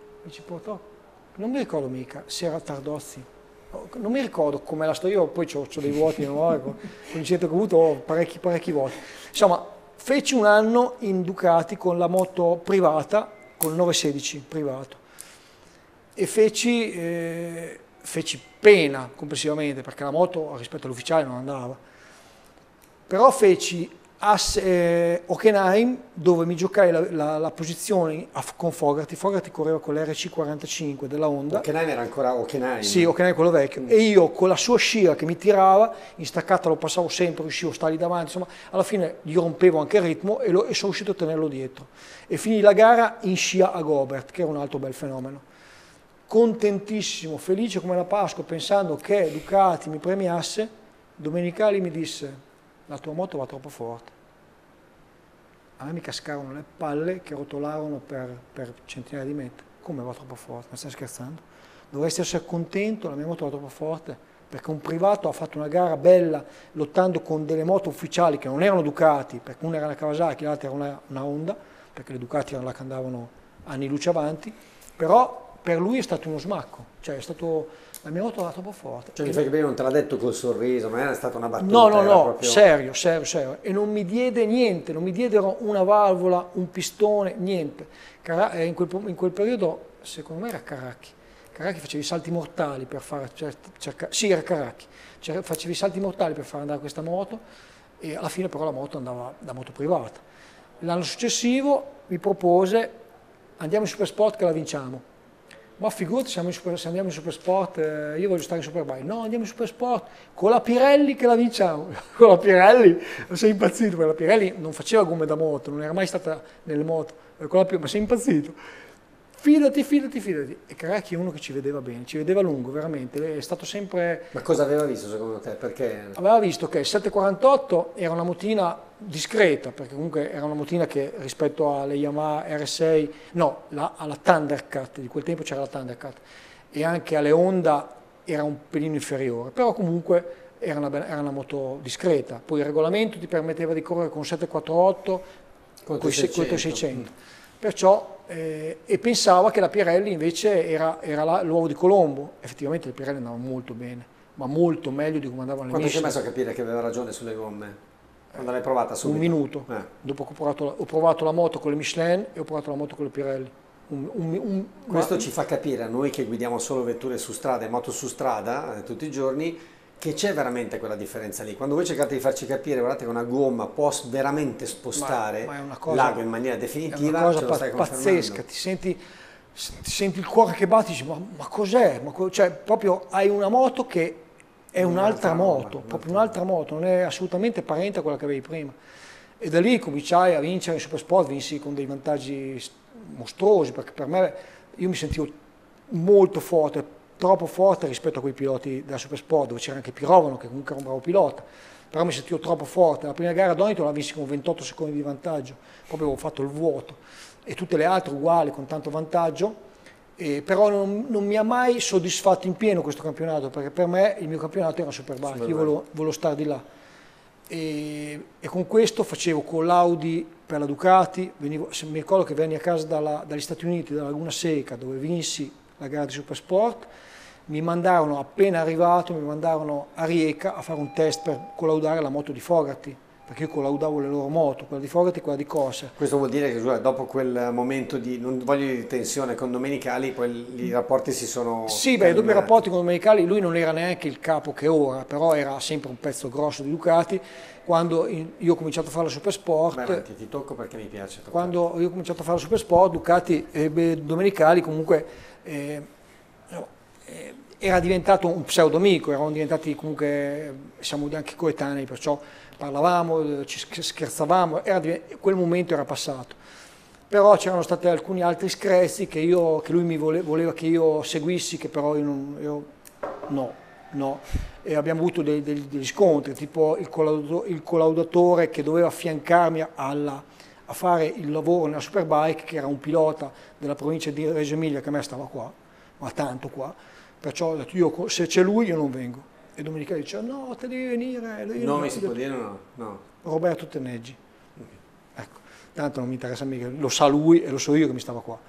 non mi ricordo mica se era Tardozzi, non mi ricordo com'è la storia, io poi ho dei vuoti in memoria, con il centro che ho avuto parecchi vuoti. Insomma, feci un anno in Ducati con la moto privata, con il 916 privato, e feci pena complessivamente, perché la moto rispetto all'ufficiale non andava. Però feci Hockenheim, dove mi giocai la posizione con Fogarty. Fogarty correva con l'RC45 della Honda. Hockenheim era ancora Hockenheim? Sì, Hockenheim quello vecchio. E io con la scia che mi tirava, in staccata lo passavo sempre, riuscivo a stargli davanti, insomma, alla fine gli rompevo anche il ritmo e sono riuscito a tenerlo dietro. E finì la gara in scia a Gobert, che era un altro bel fenomeno. Contentissimo, felice come la Pasqua, pensando che Ducati mi premiasse, Domenicali mi disse: la tua moto va troppo forte. A me mi cascarono le palle che rotolarono per centinaia di metri. Come va troppo forte? Ma stai scherzando? Dovresti essere contento, la mia moto va troppo forte, perché un privato ha fatto una gara bella lottando con delle moto ufficiali che non erano Ducati, perché una era una Kawasaki, l'altra era una Honda, perché le Ducati erano là che andavano anni luce avanti, però per lui è stato uno smacco, cioè è stato... La mia moto era troppo forte. Cioè mi fai capire, non te l'ha detto col sorriso, non era stata una battuta? No, proprio... serio. E non mi diede niente, non mi diedero una valvola, un pistone, niente. In quel periodo, secondo me era Caracchi. Caracchi faceva i salti mortali per fare... Sì, era Caracchi. Faceva i salti mortali per far andare questa moto e alla fine però la moto andava da moto privata. L'anno successivo mi propose: andiamo in Supersport che la vinciamo. Ma figurati, se andiamo in Supersport, io voglio stare in Superbike. No, andiamo in Supersport con la Pirelli che la vinciamo. Con la Pirelli, sei impazzito, perché la Pirelli non faceva gomme da moto, non era mai stata nelle moto, ma sei impazzito. Fidati. E Caracchi è uno che ci vedeva bene, ci vedeva lungo, veramente. È stato sempre... Ma cosa aveva visto secondo te? Perché? Aveva visto che il 748 era una motina discreta, perché comunque era una motina che rispetto alle Yamaha R6, no, alla Thundercat, di quel tempo c'era la Thundercat, e anche alle Honda era un pelino inferiore, però comunque era una moto discreta. Poi il regolamento ti permetteva di correre con 748 con i 600. Perciò, e pensava che la Pirelli invece era l'uovo di Colombo. Effettivamente le Pirelli andavano molto bene, ma molto meglio di come andavano le Quando Michelin. ti hai messo a capire che aveva ragione sulle gomme? Quando l'hai provata subito? Un minuto. Dopo che ho provato la moto con le Michelin e ho provato la moto con le Pirelli. Questo ci fa capire a noi che guidiamo solo vetture su strada e moto su strada tutti i giorni, che c'è veramente quella differenza lì. Quando voi cercate di farci capire, guardate che una gomma può veramente spostare l'ago in maniera definitiva, è una cosa ce lo stai pazzesca, ti senti il cuore che batte, dici, ma cos'è? Cioè, proprio hai una moto che è un'altra moto, proprio un'altra moto, non è assolutamente parente a quella che avevi prima. E da lì cominciai a vincere in Supersport, vinsi con dei vantaggi mostruosi, perché per me io mi sentivo molto forte, troppo forte rispetto a quei piloti della Supersport, dove c'era anche Pirovano, che comunque era un bravo pilota, però mi sentivo troppo forte. La prima gara a Donington la vinsi con 28 secondi di vantaggio, proprio avevo fatto il vuoto, e tutte le altre uguali, con tanto vantaggio, però non mi ha mai soddisfatto in pieno questo campionato, perché per me il mio campionato era Superbike, io volevo stare di là. E con questo facevo con l'Audi per la Ducati, mi ricordo che venni a casa dagli Stati Uniti, dalla Laguna Seca, dove vinsi la gara di Supersport. Mi mandarono, appena arrivato, mi mandarono a Rijeka a fare un test per collaudare la moto di Fogarty, perché io collaudavo le loro moto, quella di Fogarty e quella di Corsa. Questo vuol dire che dopo quel momento di, non voglio dire di tensione con Domenicali, poi i rapporti si sono Sì, beh, dopo i rapporti con Domenicali lui non era neanche il capo che è ora, però era sempre un pezzo grosso di Ducati. Quando io ho cominciato a fare la Supersport, Beh, ti tocco perché mi piace toccare. quando io ho cominciato a fare la Supersport, Ducati e Domenicali comunque era diventato un pseudoamico, eravamo diventati comunque, siamo anche coetanei, perciò parlavamo, ci scherzavamo, quel momento era passato. Però c'erano stati alcuni altri screzi che lui mi voleva che io seguissi, che però io no. E abbiamo avuto degli scontri, tipo il collaudatore che doveva affiancarmi a fare il lavoro nella Superbike, che era un pilota della provincia di Reggio Emilia, che a me stava qua, ma tanto qua, perciò ho detto, se c'è lui io non vengo. E Domenicali diceva no, te devi venire. Nome si può dire o no? No. Roberto Teneggi. Ecco, tanto non mi interessa mica, lo sa lui e lo so io che mi stava qua.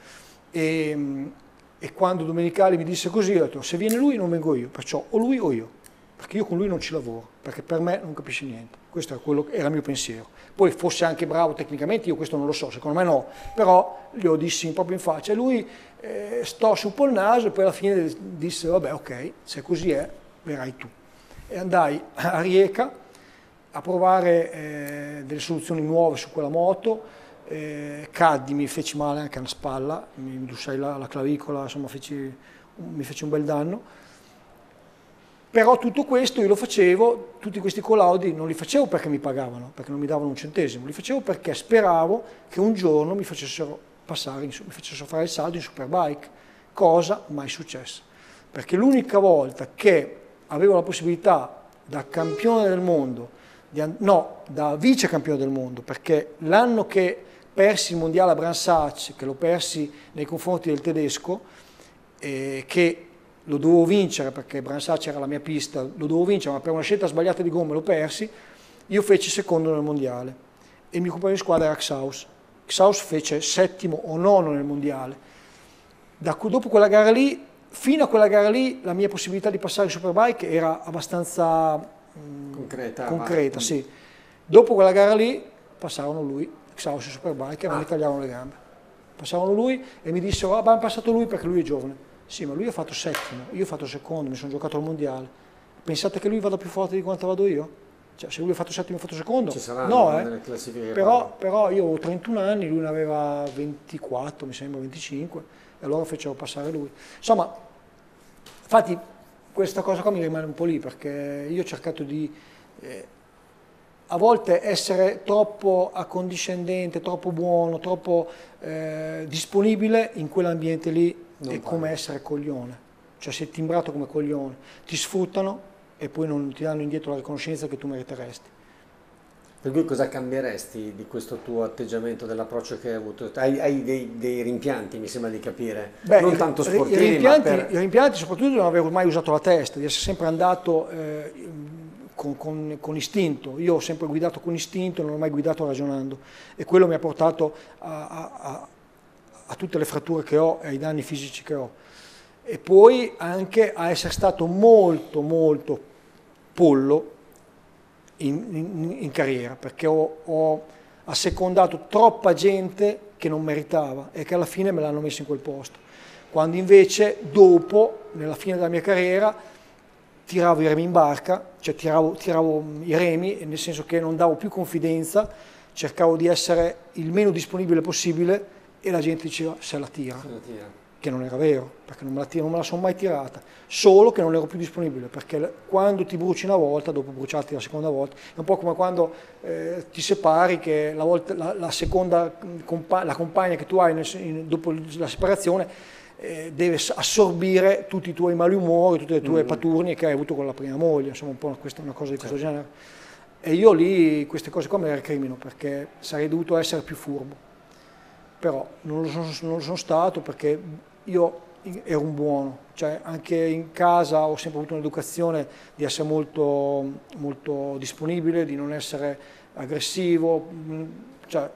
E quando Domenicali mi disse così, ho detto se viene lui non vengo io, perciò o lui o io, perché io con lui non ci lavoro, perché per me non capisce niente. Questo era il mio pensiero. Poi fosse anche bravo tecnicamente, io questo non lo so, secondo me no, però gli ho dissi proprio in faccia e lui sto su un naso e poi alla fine disse vabbè ok, se così è, verrai tu. E andai a Rieca a provare delle soluzioni nuove su quella moto, caddi, mi feci male anche alla spalla, mi indossai la clavicola, insomma mi feci un bel danno. Però tutto questo io lo facevo, tutti questi collaudi non li facevo perché mi pagavano, perché non mi davano un centesimo, li facevo perché speravo che un giorno mi facessero fare il salto in Superbike, cosa mai successa. Perché l'unica volta che avevo la possibilità da campione del mondo, da vice campione del mondo, perché l'anno che persi il mondiale a Brands Hatch, che lo persi nei confronti del tedesco, che lo dovevo vincere perché Brands Hatch era la mia pista, lo dovevo vincere, ma per una scelta sbagliata di gomme lo persi, io feci secondo nel mondiale e il mio compagno di squadra era Xaus. Xaus fece settimo o nono nel mondiale. Dopo quella gara lì, fino a quella gara lì, la mia possibilità di passare in Superbike era abbastanza concreta, sì. Dopo quella gara lì passarono lui, Xaus in Superbike, e mi tagliavano le gambe. Passarono lui e mi dissero, abbiamo passato lui perché lui è giovane. Sì, ma lui ha fatto settimo, io ho fatto secondo, mi sono giocato al mondiale. Pensate che lui vada più forte di quanto vado io? Cioè, se lui ha fatto settimo e ho fatto secondo, ci saranno nelle classifiche. Però io ho 31 anni, lui ne aveva 24, mi sembra 25, e allora fecero passare lui. Insomma, infatti questa cosa qua mi rimane un po' lì, perché io ho cercato di a volte essere troppo accondiscendente, troppo buono, troppo disponibile in quell'ambiente lì. È come essere coglione, cioè sei timbrato come coglione, ti sfruttano e poi non ti danno indietro la riconoscenza che tu meriteresti. Per cui cosa cambieresti di questo tuo atteggiamento, dell'approccio che hai avuto? Hai dei rimpianti, mi sembra di capire, non tanto sportivi, i rimpianti soprattutto di non aver mai usato la testa, di essere sempre andato con istinto. Io ho sempre guidato con istinto, non ho mai guidato ragionando e quello mi ha portato a tutte le fratture che ho e ai danni fisici che ho. E poi anche a essere stato molto pollo in carriera, perché ho assecondato troppa gente che non meritava e che alla fine me l'hanno messo in quel posto. Quando invece dopo, nella fine della mia carriera, tiravo i remi in barca, cioè tiravo i remi, nel senso che non davo più confidenza, cercavo di essere il meno disponibile possibile e la gente diceva se la tira, che non era vero, perché non me la sono mai tirata, solo che non ero più disponibile, perché quando ti bruci una volta, dopo bruciarti la seconda volta, è un po' come quando ti separi, che la compagna che tu hai dopo la separazione deve assorbire tutti i tuoi malumori, tutte le tue paturnie che hai avuto con la prima moglie, insomma un po' una cosa di questo genere. E io lì queste cose qua me le recrimino, perché sarei dovuto essere più furbo. Però non lo sono stato, perché io ero un buono, cioè anche in casa ho sempre avuto un'educazione di essere molto disponibile, di non essere aggressivo, cioè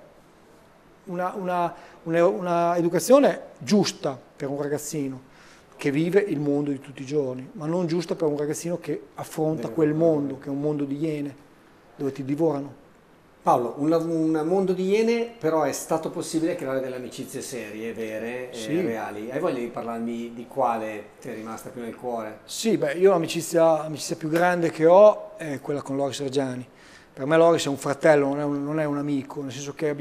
una educazione giusta per un ragazzino che vive il mondo di tutti i giorni, ma non giusta per un ragazzino che affronta quel mondo, che è un mondo di iene, dove ti divorano. Paolo, un mondo di Iene, però è stato possibile creare delle amicizie serie, vere, Sì. reali. Hai voglia di parlarmi di quale ti è rimasta più nel cuore? Sì, beh, io l'amicizia più grande che ho è quella con Loris Reggiani. Per me Loris è un fratello, non è un amico, nel senso che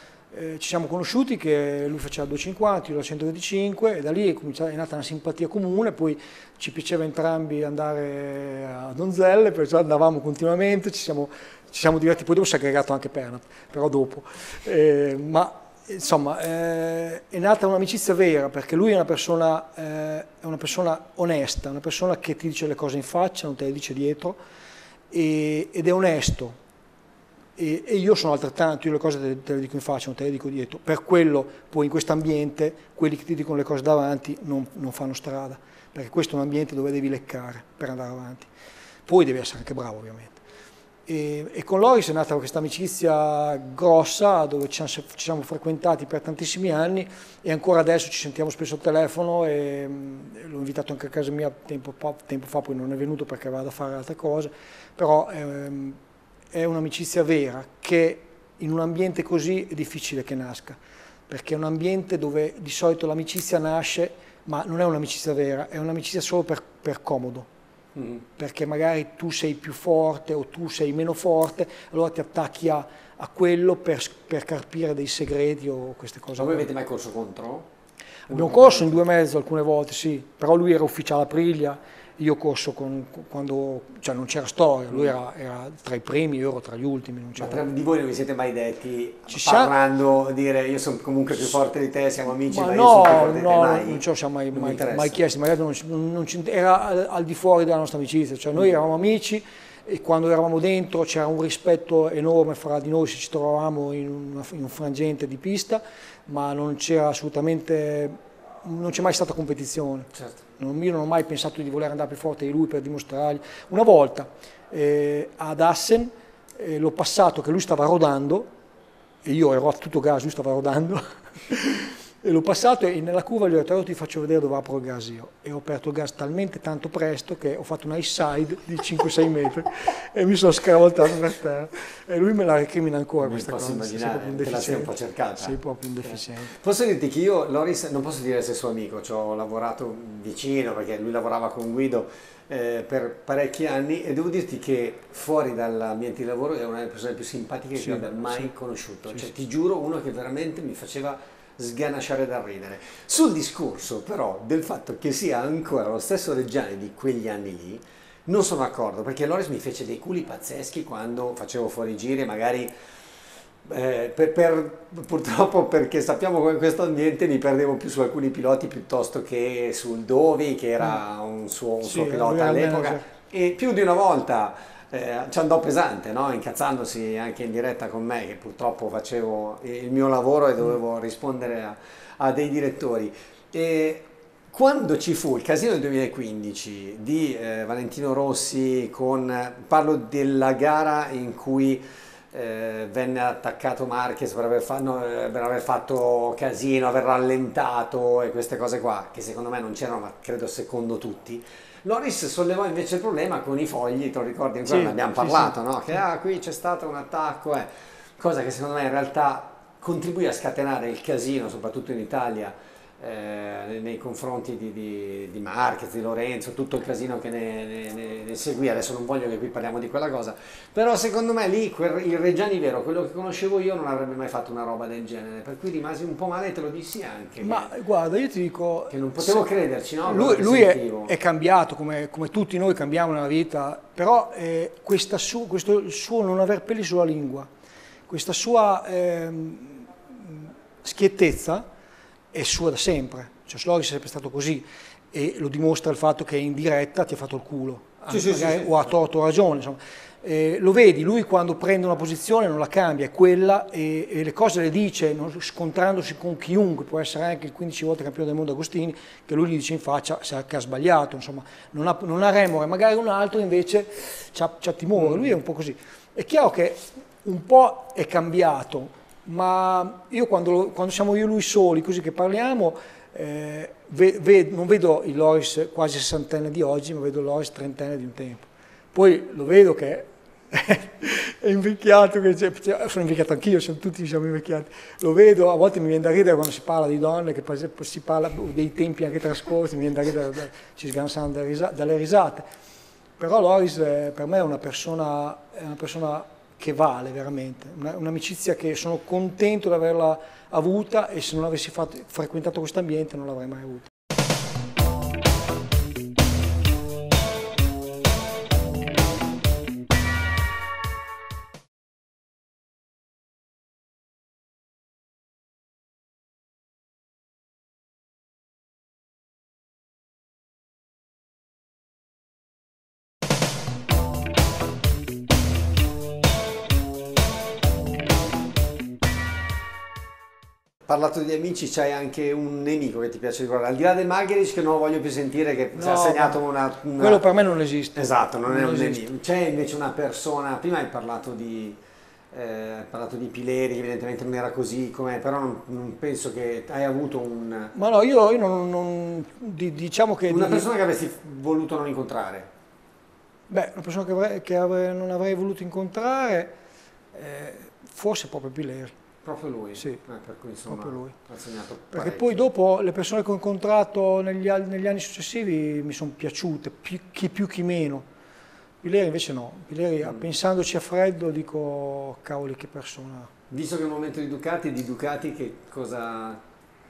ci siamo conosciuti che lui faceva 250, io la 125 e da lì è nata una simpatia comune, poi ci piaceva entrambi andare a donzelle, perciò andavamo continuamente, ci siamo divertiti, poi dopo si è aggregato anche Pernat, però dopo. Ma insomma, è nata un'amicizia vera perché lui è una persona onesta, una persona che ti dice le cose in faccia, non te le dice dietro ed è onesto. E io sono altrettanto, io le cose te le dico in faccia, non te le dico dietro. Per quello poi in questo ambiente quelli che ti dicono le cose davanti non fanno strada, perché questo è un ambiente dove devi leccare per andare avanti. Poi devi essere anche bravo ovviamente. E con Loris è nata questa amicizia grossa dove ci siamo frequentati per tantissimi anni e ancora adesso ci sentiamo spesso al telefono e l'ho invitato anche a casa mia tempo fa, poi non è venuto perché aveva da fare altre cose, però è un'amicizia vera che in un ambiente così è difficile che nasca, perché è un ambiente dove di solito l'amicizia nasce, ma non è un'amicizia vera, è un'amicizia solo per comodo. Perché magari tu sei più forte o tu sei meno forte, allora ti attacchi a quello per carpire dei segreti o queste cose. Ma voi avete mai corso contro? Abbiamo corso in 2 mezzo alcune volte, sì, però lui era ufficiale Aprilia, io ho corso quando cioè non c'era storia, lui era tra i primi, io ero tra gli ultimi. Non Ma tra di voi non vi siete mai detti, Ci parlando, dire io sono comunque più forte di te, siamo amici, ma io no, sono più forte di te, no, mai? non ce lo siamo Non mi interessa. mai chiesti, magari era al di fuori della nostra amicizia, cioè noi eravamo amici e quando eravamo dentro c'era un rispetto enorme fra di noi se ci trovavamo in un frangente di pista, ma non c'era assolutamente, non c'è mai stata competizione. Certo. Io non ho mai pensato di voler andare più forte di lui per dimostrargli. Una volta ad Assen l'ho passato che lui stava rodando e io ero a tutto gas, lui stava rodando e l'ho passato e nella curva gli ho detto io ti faccio vedere dove apro il gas io e ho aperto il gas talmente tanto presto che ho fatto una high side di 5-6 metri e mi sono scaravoltato per terra e lui me la recrimina ancora questa cosa. Posso immaginare, te la sei un po' cercata. Sei proprio un deficiente. Posso dirti che io, Loris, non posso dire se è suo amico, ci ho lavorato vicino perché lui lavorava con Guido per parecchi anni e devo dirti che fuori dall'ambiente di lavoro è una delle persone più simpatiche che io abbia mai conosciuto, cioè ti giuro uno che veramente mi faceva sganasciare da ridere. Sul discorso però del fatto che sia ancora lo stesso Reggiani di quegli anni lì, non sono d'accordo perché Loris mi fece dei culi pazzeschi quando facevo fuori giri, magari purtroppo perché sappiamo che in questo ambiente mi perdevo più su alcuni piloti piuttosto che sul Dovi che era un suo pilota all'epoca e più di una volta ci andò pesante, no? Incazzandosi anche in diretta con me che purtroppo facevo il mio lavoro e dovevo rispondere a dei direttori e quando ci fu il casino del 2015 di Valentino Rossi parlo della gara in cui venne attaccato Marquez per aver fatto casino, aver rallentato e queste cose qua, che secondo me non c'erano, ma credo secondo tutti. Loris sollevò invece il problema con i fogli, te lo ricordi ancora? Ne abbiamo parlato, no? Che qui c'è stato un attacco, cosa che secondo me in realtà contribuì a scatenare il casino, soprattutto in Italia, nei confronti di Marquez, di Lorenzo, tutto il casino che ne seguì. Adesso non voglio che qui parliamo di quella cosa, però secondo me lì il Reggiani vero, quello che conoscevo io, non avrebbe mai fatto una roba del genere, per cui rimasi un po' male e te lo dissi anche. Ma guarda, io ti dico che non potevo crederci, no? Lui è cambiato come tutti noi cambiamo nella vita, però questo suo non aver peli sulla lingua, questa sua schiettezza è sua da sempre, cioè Loris è sempre stato così e lo dimostra il fatto che in diretta ti ha fatto il culo, o ha torto o ragione, insomma. Lo vedi, lui quando prende una posizione non la cambia, è quella e le cose le dice scontrandosi con chiunque, può essere anche il 15 volte campione del mondo Agostini, che lui gli dice in faccia che ha sbagliato, insomma, non ha remore, magari un altro invece c'ha timore, lui è un po' così. È chiaro che un po' è cambiato, ma io quando siamo io e lui soli, così che parliamo, non vedo il Loris quasi sessantenne di oggi, ma vedo il Loris trentenne di un tempo. Poi lo vedo che è invecchiato, sono invecchiato anch'io, tutti siamo invecchiati, lo vedo, a volte mi viene da ridere quando si parla di donne, che per esempio si parla dei tempi anche trascorsi, mi viene da ridere, ci sganciamo dalle risate, però Loris per me è una persona che vale veramente, un'amicizia che sono contento di averla avuta, e se non avessi frequentato questo ambiente non l'avrei mai avuta. Parlato di amici, c'hai anche un nemico che ti piace ricordare, al di là del Magherich, che non lo voglio più sentire, che si è assegnato una... Quello per me non esiste. Esatto, non è un nemico. C'è invece una persona, prima hai parlato di Pileri, che evidentemente non era così com'è, però non penso che hai avuto un... Ma no, io diciamo che... Una persona che avresti voluto non incontrare. Beh, una persona che non avrei voluto incontrare, forse proprio Pileri. Proprio lui? Sì, per cui insomma proprio lui. ha segnato Perché parecchio. poi dopo le persone che ho incontrato negli anni successivi mi sono piaciute, chi più chi meno. Pileri invece no, Pileri pensandoci a freddo dico cavoli che persona. Visto che è un momento di Ducati che cosa...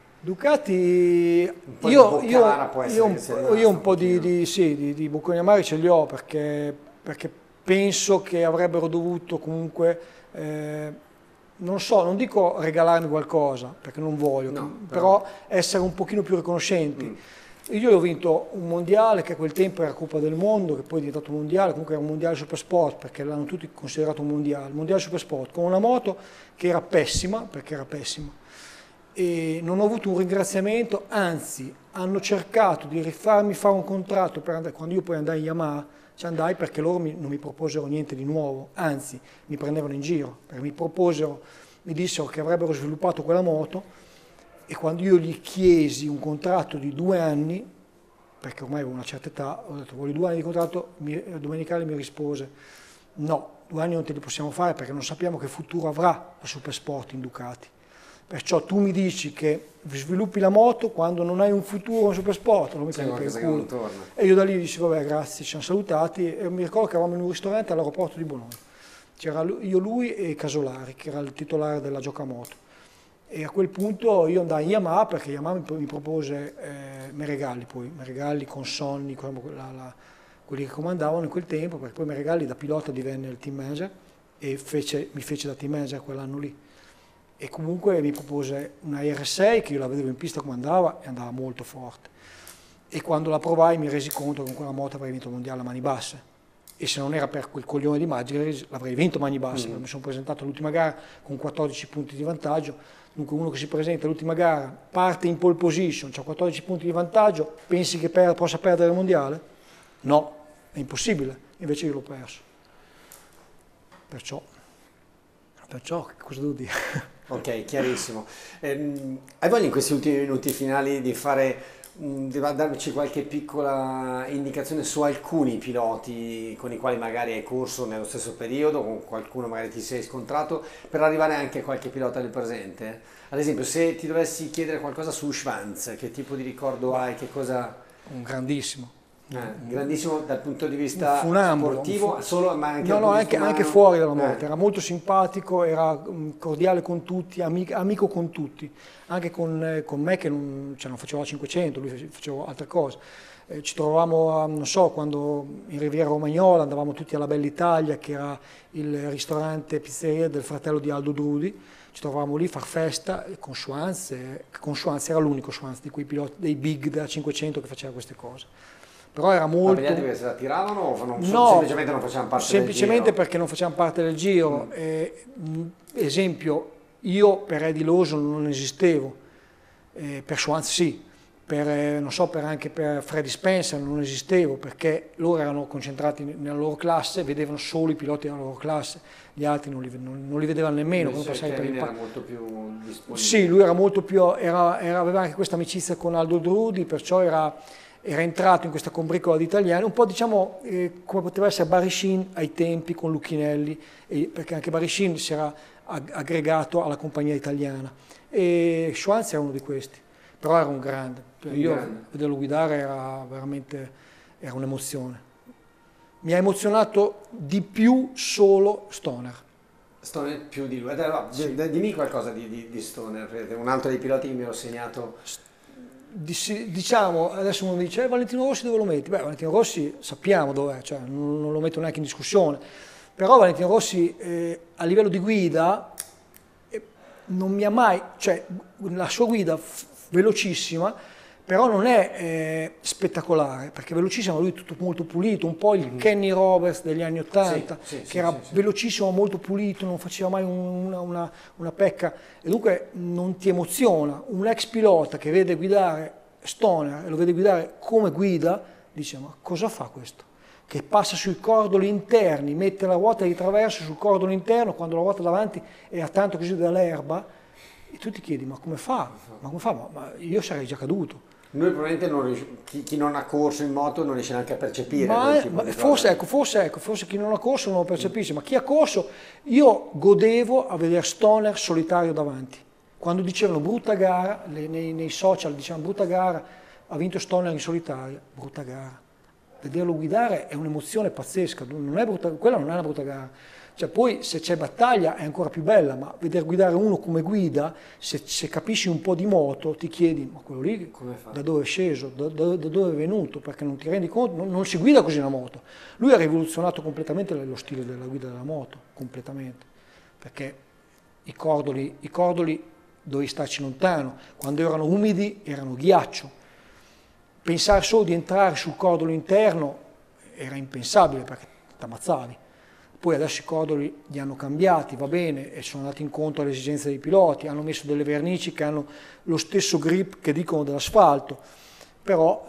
Ducati, Un po' di Boccara può essere che sia io un po' pochino. di bocconi amari ce li ho perché penso che avrebbero dovuto comunque... non so, non dico regalarmi qualcosa, perché non voglio, No, però essere un pochino più riconoscenti. Io ho vinto un mondiale che a quel tempo era Coppa del Mondo, che poi è diventato mondiale, comunque era un mondiale Supersport, perché l'hanno tutti considerato un mondiale Supersport, con una moto che era pessima, perché era pessima, e non ho avuto un ringraziamento, anzi hanno cercato di rifarmi fare un contratto per andare, quando io poi andai in Yamaha, ci andai perché loro non mi proposero niente di nuovo, anzi mi prendevano in giro, perché mi dissero che avrebbero sviluppato quella moto, e quando io gli chiesi un contratto di 2 anni, perché ormai avevo una certa età, ho detto voglio 2 anni di contratto, Domenicali mi rispose no, 2 anni non te li possiamo fare perché non sappiamo che futuro avrà la Supersport in Ducati. Perciò tu mi dici che sviluppi la moto quando non hai un futuro in Supersport, non mi prendi per il culo. E io da lì dissi vabbè grazie, ci siamo salutati, e mi ricordo che eravamo in un ristorante all'aeroporto di Bologna. C'era io, lui e Casolari, che era il titolare della Giocamoto. E a quel punto io andai in Yamaha perché Yamaha mi propose Meregalli, poi Meregalli con Sonny, quelli che comandavano in quel tempo, perché poi Meregalli da pilota divenne il team manager e mi fece da team manager quell'anno lì. E comunque mi propose una R6 che io la vedevo in pista come andava e andava molto forte. E quando la provai mi resi conto che con quella moto avrei vinto il mondiale a mani basse. E se non era per quel coglione di Magherich l'avrei vinto a mani basse, perché mi sono presentato all'ultima gara con 14 punti di vantaggio. Dunque uno che si presenta all'ultima gara, parte in pole position, ha 14 punti di vantaggio, pensi che possa perdere il mondiale? No, è impossibile, invece io l'ho perso. Perciò che cosa devo dire? Ok, chiarissimo. Hai voglia in questi ultimi minuti finali di darci qualche piccola indicazione su alcuni piloti con i quali magari hai corso nello stesso periodo, con qualcuno magari ti sei scontrato, per arrivare anche a qualche pilota del presente? Ad esempio, se ti dovessi chiedere qualcosa su Schwanz, che tipo di ricordo hai? Che cosa... Un grandissimo. Grandissimo dal punto di vista funambolo, sportivo, ma anche, anche fuori dalla moto, era molto simpatico, era cordiale con tutti, amico con tutti, anche con me che non faceva 500, lui faceva altre cose. Ci trovavamo, non so, quando in Riviera Romagnola andavamo tutti alla Bella Italia, che era il ristorante pizzeria del fratello di Aldo Drudi, ci trovavamo lì a far festa con Schwanz era l'unico Schwanz di quei piloti, dei big da 500 che faceva queste cose. Però era molto... Ma gli altri se la tiravano o no, semplicemente non facevano parte del giro? Semplicemente perché non facevano parte del giro. Esempio, io per Eddie Lawson non esistevo, per Schwanz sì, anche per Freddie Spencer non esistevo, perché loro erano concentrati nella loro classe, vedevano solo i piloti della loro classe, gli altri non li vedevano nemmeno. Era molto più disponibile. Sì, lui era molto più, aveva anche questa amicizia con Aldo Drudi, perciò era era entrato in questa combricola di italiani, un po' diciamo come poteva essere Barishin ai tempi con Lucchinelli, perché anche Barishin si era aggregato alla compagnia italiana e Schwanz era uno di questi, però era un grande, vederlo guidare era veramente un'emozione. Mi ha emozionato di più solo Stoner. Stoner più di lui. Allora, sì. Dimmi qualcosa di Stoner, un altro dei piloti che mi ero segnato. Diciamo, adesso uno dice Valentino Rossi dove lo metti? Beh, Valentino Rossi sappiamo dov'è, cioè non lo metto neanche in discussione, però Valentino Rossi a livello di guida non mi ha mai, cioè la sua guida velocissima, però non è spettacolare, perché velocissimo, lui è tutto molto pulito, un po' il Kenny Roberts degli anni '80, che era velocissimo, molto pulito, non faceva mai una pecca, e dunque non ti emoziona. Un ex pilota che vede guidare Stoner e lo vede guidare come guida, dice ma cosa fa questo? Che passa sui cordoli interni, mette la ruota di traverso sul cordolo interno quando la ruota davanti è a tanto così dall'erba, e tu ti chiedi ma come fa? Ma io sarei già caduto. Noi probabilmente chi non ha corso in moto non riesce neanche a percepire. Forse chi non ha corso non lo percepisce, ma chi ha corso, io godevo a vedere Stoner solitario davanti. Quando dicevano brutta gara, nei social dicevano brutta gara, ha vinto Stoner in solitario, brutta gara. Vederlo guidare è un'emozione pazzesca, quella non è una brutta gara. Cioè, poi se c'è battaglia è ancora più bella, ma vedere guidare uno come guida, se capisci un po' di moto, ti chiedi, ma quello lì da dove è sceso, da dove è venuto, perché non ti rendi conto, non si guida così una moto. Lui ha rivoluzionato completamente lo stile della guida della moto, completamente, perché i cordoli dovevi starci lontano, quando erano umidi erano ghiaccio. Pensare solo di entrare sul cordolo interno era impensabile perché ti ammazzavi. Poi adesso i cordoli li hanno cambiati, va bene, e sono andati incontro alle esigenze dei piloti, hanno messo delle vernici che hanno lo stesso grip che dicono dell'asfalto, però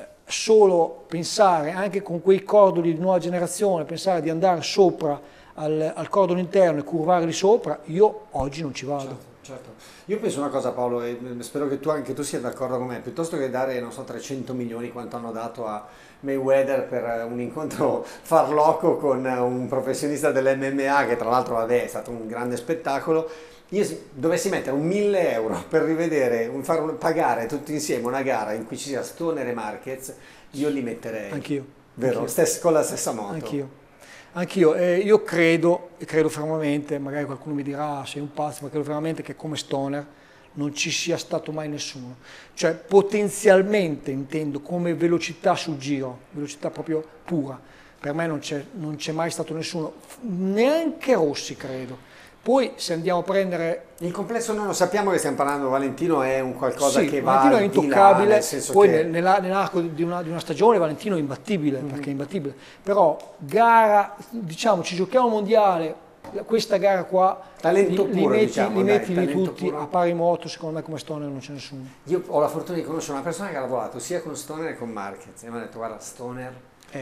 solo pensare, anche con quei cordoli di nuova generazione, pensare di andare sopra al cordolo interno e curvare lì sopra, io oggi non ci vado. Certo. Io penso una cosa, Paolo, e spero che anche tu sia d'accordo con me, piuttosto che dare, non so, 300 milioni quanto hanno dato a Mayweather per un incontro farlocco con un professionista dell'MMA, che tra l'altro è stato un grande spettacolo, io dovessi mettere 1.000 euro per rivedere, pagare tutti insieme una gara in cui ci sia Stoner e Marquez, io li metterei. Anch'io. Vero? Con la stessa moto. Anch'io, io credo fermamente, magari qualcuno mi dirà sei un pazzo, ma credo veramente che come Stoner non ci sia stato mai nessuno. Cioè potenzialmente intendo come velocità sul giro, velocità proprio pura, per me non c'è mai stato nessuno, neanche Rossi credo. Poi se andiamo a prendere... Il complesso noi lo sappiamo che stiamo parlando, Valentino è un qualcosa che va Valentino è intoccabile, nel senso poi che... nell'arco di una stagione Valentino è imbattibile, perché è imbattibile, però gara, diciamo ci giochiamo il mondiale, questa gara qua talento puro, li metti lì tutti puro. A pari moto, secondo me come Stoner non c'è nessuno. Io ho la fortuna di conoscere una persona che ha lavorato sia con Stoner che con Marquez e mi ha detto guarda Stoner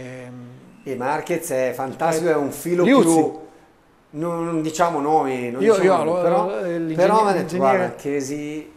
e Marquez è fantastico, è un filo più... Non diciamo nomi, però mi ha detto guarda Chiesi,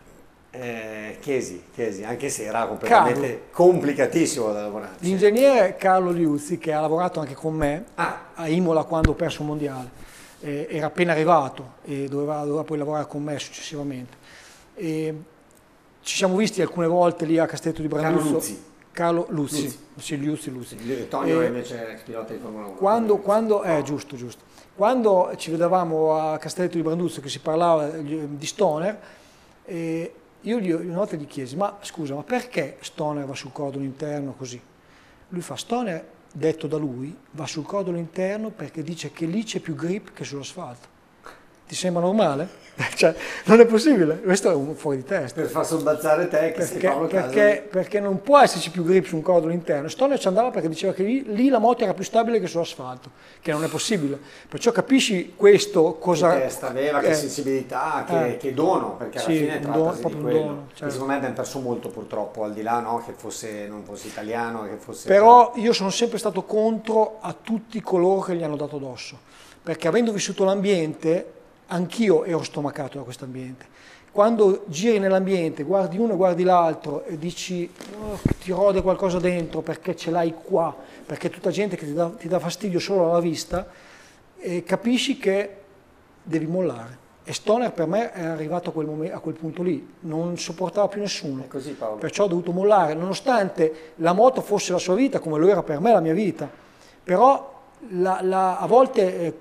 anche se era completamente complicatissimo da lavorare. L'ingegnere Carlo Liuzzi, che ha lavorato anche con me a Imola quando ho perso il mondiale, era appena arrivato e doveva poi lavorare con me successivamente. Ci siamo visti alcune volte lì a Castelletto di Branduzzo. Carlo Luzzi. Tonio invece è ex pilota di Formula 1. Giusto. Quando ci vedevamo a Castelletto di Branduzzo che si parlava di Stoner, io una volta gli chiesi, ma scusa, ma perché Stoner va sul cordolo interno così? Lui fa, Stoner, detto da lui, va sul cordolo interno perché dice che lì c'è più grip che sull'asfalto. Ti sembra normale? Cioè, non è possibile, questo è un fuori di testa. Per far sobbalzare te, perché non può esserci più grip su un cordolo interno. Stoner ci andava perché diceva che lì la moto era più stabile che sull'asfalto, che non è possibile. Perciò capisci questo cosa... Che testa aveva, che sensibilità, che dono, perché alla fine trattasi di quello. Dono, certo. Secondo me abbiamo perso molto purtroppo, al di là che non fosse italiano, che fosse... Però io sono sempre stato contro a tutti coloro che gli hanno dato addosso, perché avendo vissuto l'ambiente... Anch'io ero stomacato da questo ambiente. quando giri nell'ambiente, guardi uno e guardi l'altro e dici "Oh, ti rode qualcosa dentro perché ce l'hai qua, perché è tutta gente che ti dà fastidio solo alla vista", e capisci che devi mollare. E Stoner per me è arrivato a quel punto lì, non sopportava più nessuno. È così, Paolo. Perciò ho dovuto mollare, nonostante la moto fosse la sua vita, come lo era per me la mia vita. Però a volte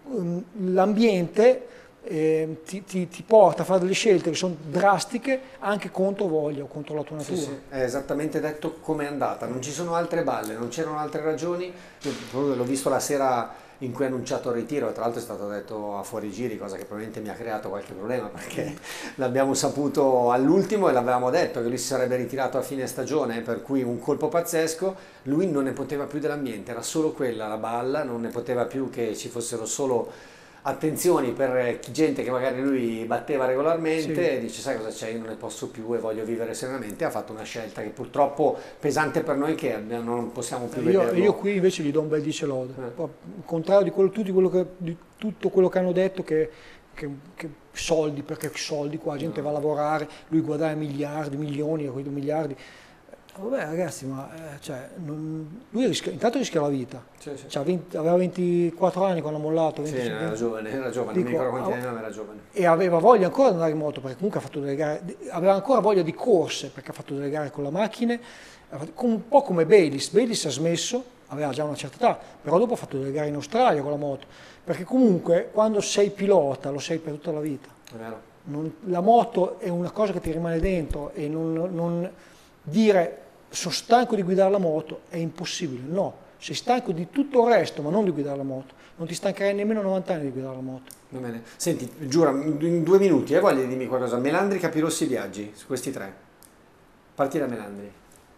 l'ambiente ti porta a fare delle scelte che sono drastiche anche contro voglia o contro la tua natura. Sì, sì, è esattamente detto come è andata, non ci sono altre balle, non c'erano altre ragioni. Io l'ho visto la sera in cui ha annunciato il ritiro, e tra l'altro è stato detto a fuorigiri, cosa che probabilmente mi ha creato qualche problema, perché l'abbiamo saputo all'ultimo e l'avevamo detto che lui si sarebbe ritirato a fine stagione, per cui un colpo pazzesco. Lui non ne poteva più dell'ambiente, era solo quella la balla, non ne poteva più che ci fossero solo attenzioni per gente che magari lui batteva regolarmente, Sì. e dice sai cosa c'è, io non ne posso più e voglio vivere serenamente. Ha fatto una scelta che purtroppo pesante per noi, che non possiamo più vederlo. Io qui invece gli do un bel 10 lode, al contrario di, di tutto quello che hanno detto che soldi, perché soldi qua, la gente va a lavorare, lui guadagna miliardi, milioni, e quei 2 miliardi. Vabbè ragazzi, ma lui intanto rischia la vita. Sì, sì. Cioè, aveva 24 anni quando ha mollato. Sì, 25. era giovane, non mi ricordo quanti anni aveva, era giovane. E aveva voglia ancora di andare in moto, perché comunque ha fatto delle gare, aveva ancora voglia di corse, perché ha fatto delle gare con le macchine, un po' come Bayliss. Bayliss ha smesso, aveva già una certa età, però dopo ha fatto delle gare in Australia con la moto, perché comunque quando sei pilota lo sei per tutta la vita. È vero. La moto è una cosa che ti rimane dentro, e non dire sono stanco di guidare la moto è impossibile, no, sei stanco di tutto il resto ma non di guidare la moto, non ti stancherai nemmeno a 90 anni di guidare la moto. Va bene. Senti, giura, in 2 minuti, hai voglia di dirmi qualcosa? Melandri, Capirossi, Biaggi, su questi 3. Parti da Melandri.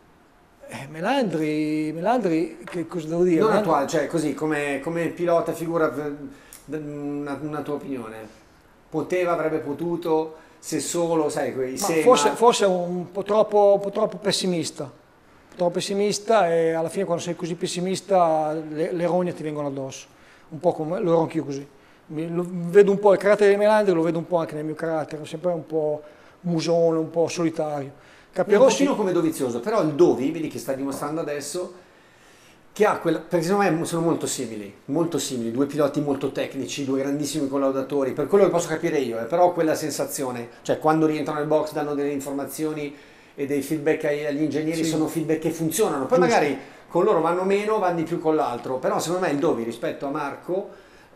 Melandri, che cosa devo dire? Non attuale, cioè così, come pilota, figura, una tua opinione. Poteva, avrebbe potuto, se solo, sai, Forse è un po' troppo pessimista. Troppo pessimista, e alla fine quando sei così pessimista le rogne ti vengono addosso. Un po' come lo ero anch'io così. Vedo un po' il carattere di Melandri, lo vedo un po' anche nel mio carattere, sempre un po' musone, un po' solitario. Un pochino come Dovizioso, però il Dovi, vedi che sta dimostrando adesso che ha quella, perché secondo me sono molto simili, 2 piloti molto tecnici, 2 grandissimi collaudatori, per quello che posso capire io, però quella sensazione, cioè quando rientrano nel box danno delle informazioni e dei feedback agli ingegneri, sì, sono feedback che funzionano, poi giusto, magari con loro vanno meno, vanno di più con l'altro, però secondo me il Dovi rispetto a Marco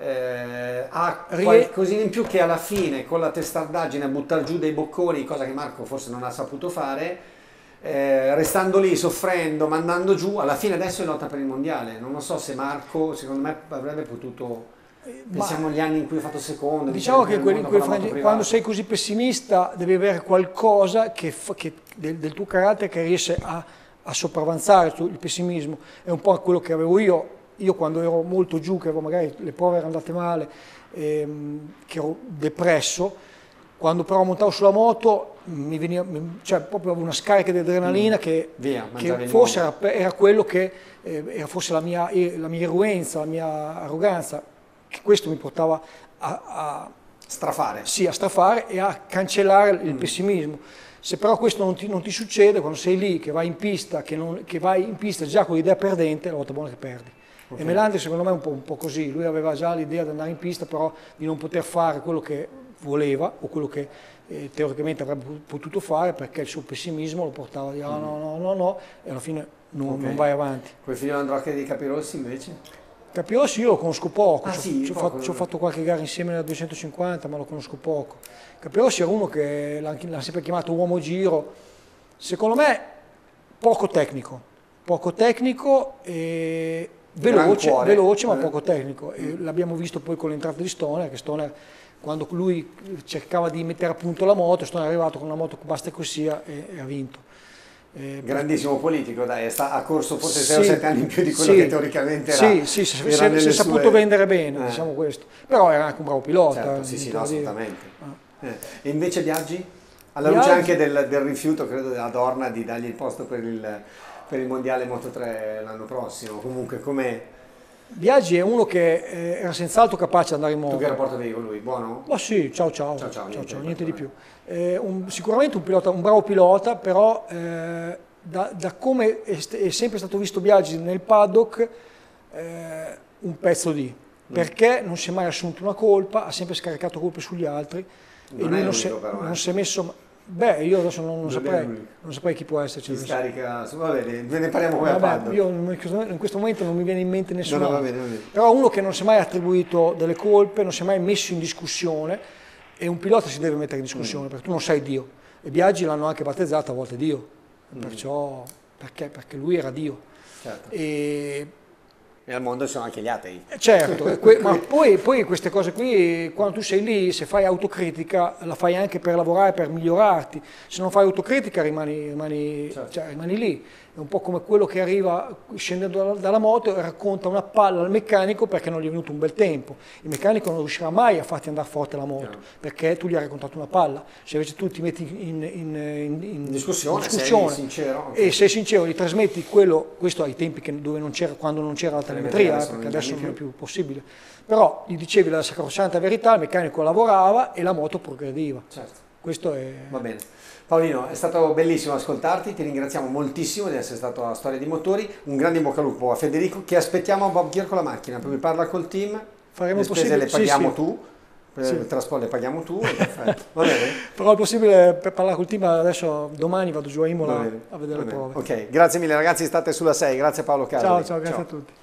ha qualcosina in più, che alla fine con la testardaggine a buttare giù dei bocconi, cosa che Marco forse non ha saputo fare, restando lì, soffrendo, mandando giù, alla fine adesso è lotta per il mondiale. Non lo so se Marco, secondo me, avrebbe potuto, pensiamo agli anni in cui ha fatto secondo. Diciamo che quando sei così pessimista devi avere qualcosa del tuo carattere che riesce a sopravanzare il pessimismo. È un po' quello che avevo io quando ero molto giù, che magari le prove erano andate male, che ero depresso. Quando però montavo sulla moto mi veniva, cioè proprio una scarica di adrenalina che forse era quello che era forse la mia irruenza, la mia arroganza, che questo mi portava a strafare. Sì, a strafare e a cancellare il pessimismo. Se però questo non ti succede, quando sei lì, che vai in pista, che vai in pista già con l'idea perdente, è la volta buona che perdi. Okay. E Melandri secondo me è un po' così, lui aveva già l'idea di andare in pista, però di non poter fare quello che voleva o quello che teoricamente avrebbe potuto fare, perché il suo pessimismo lo portava a dire no, e alla fine non vai avanti. Quel figlio Androcchi di Capirossi invece? Capirossi io lo conosco poco, ci ho fatto qualche gara insieme nella 250, ma lo conosco poco. Capirossi era uno che l'ha sempre chiamato uomo giro, secondo me poco tecnico e veloce ma poco tecnico. L'abbiamo visto poi con l'entrata di Stoner, che Stoner, quando lui cercava di mettere a punto la moto, Stoner è arrivato con una moto che basta così e ha vinto. Grandissimo politico, dai, ha corso forse 6 o 7 anni in più di quello che teoricamente era. Si è saputo vendere bene, diciamo questo. Però era anche un bravo pilota. Certo, sì, no, assolutamente. E invece Biaggi? Alla luce anche del rifiuto, credo, della Dorna di dargli il posto per il mondiale Moto3 l'anno prossimo, comunque come... Biaggi è uno che era senz'altro capace di andare in moto. Tu che rapporto avevi con lui? Buono? Ma sì, ciao, Niente niente di più. Sicuramente un bravo pilota, però da come è sempre stato visto Biaggi nel paddock, un pezzo di, perché non si è mai assunto una colpa, ha sempre scaricato colpe sugli altri e lui non si è messo. Beh, io adesso non saprei chi può esserci. Si scarica, vabbè, ne parliamo poi a paddock. Io in questo momento non mi viene in mente nessuno. Va bene. Però uno che non si è mai attribuito delle colpe, non si è mai messo in discussione, e un pilota si deve mettere in discussione perché tu non sei Dio. E Biaggi l'hanno anche battezzato a volte Dio, perciò perché lui era Dio. Certo. E al mondo ci sono anche gli atei. Certo, ma poi queste cose qui, quando tu sei lì, se fai autocritica, la fai anche per lavorare, per migliorarti. Se non fai autocritica Certo. cioè, rimani lì. È un po' come quello che arriva scendendo dalla moto e racconta una palla al meccanico perché non gli è venuto un bel tempo. Il meccanico non riuscirà mai a farti andare forte la moto, perché tu gli hai raccontato una palla. Se invece tu ti metti in discussione sei sincero, e sei sincero, gli trasmetti questo ai tempi quando non c'era la telemetria, perché adesso non è più possibile. Però gli dicevi la sacrosanta verità, il meccanico lavorava e la moto progrediva. Certo. Questo è... Va bene. Paolino, è stato bellissimo ascoltarti, ti ringraziamo moltissimo di essere stato a Storia di Motori, un grande in bocca al lupo a Federico che aspettiamo a Bob Gear con la macchina, poi parla col team, faremo le spese le paghiamo sì. tu, il trasporto le paghiamo tu, perfetto. Va bene? Però è possibile per parlare col team, adesso domani vado giù a Imola a vedere le prove. Ok, grazie mille ragazzi, state sulla 6, grazie Paolo Casoli. Ciao, grazie a tutti.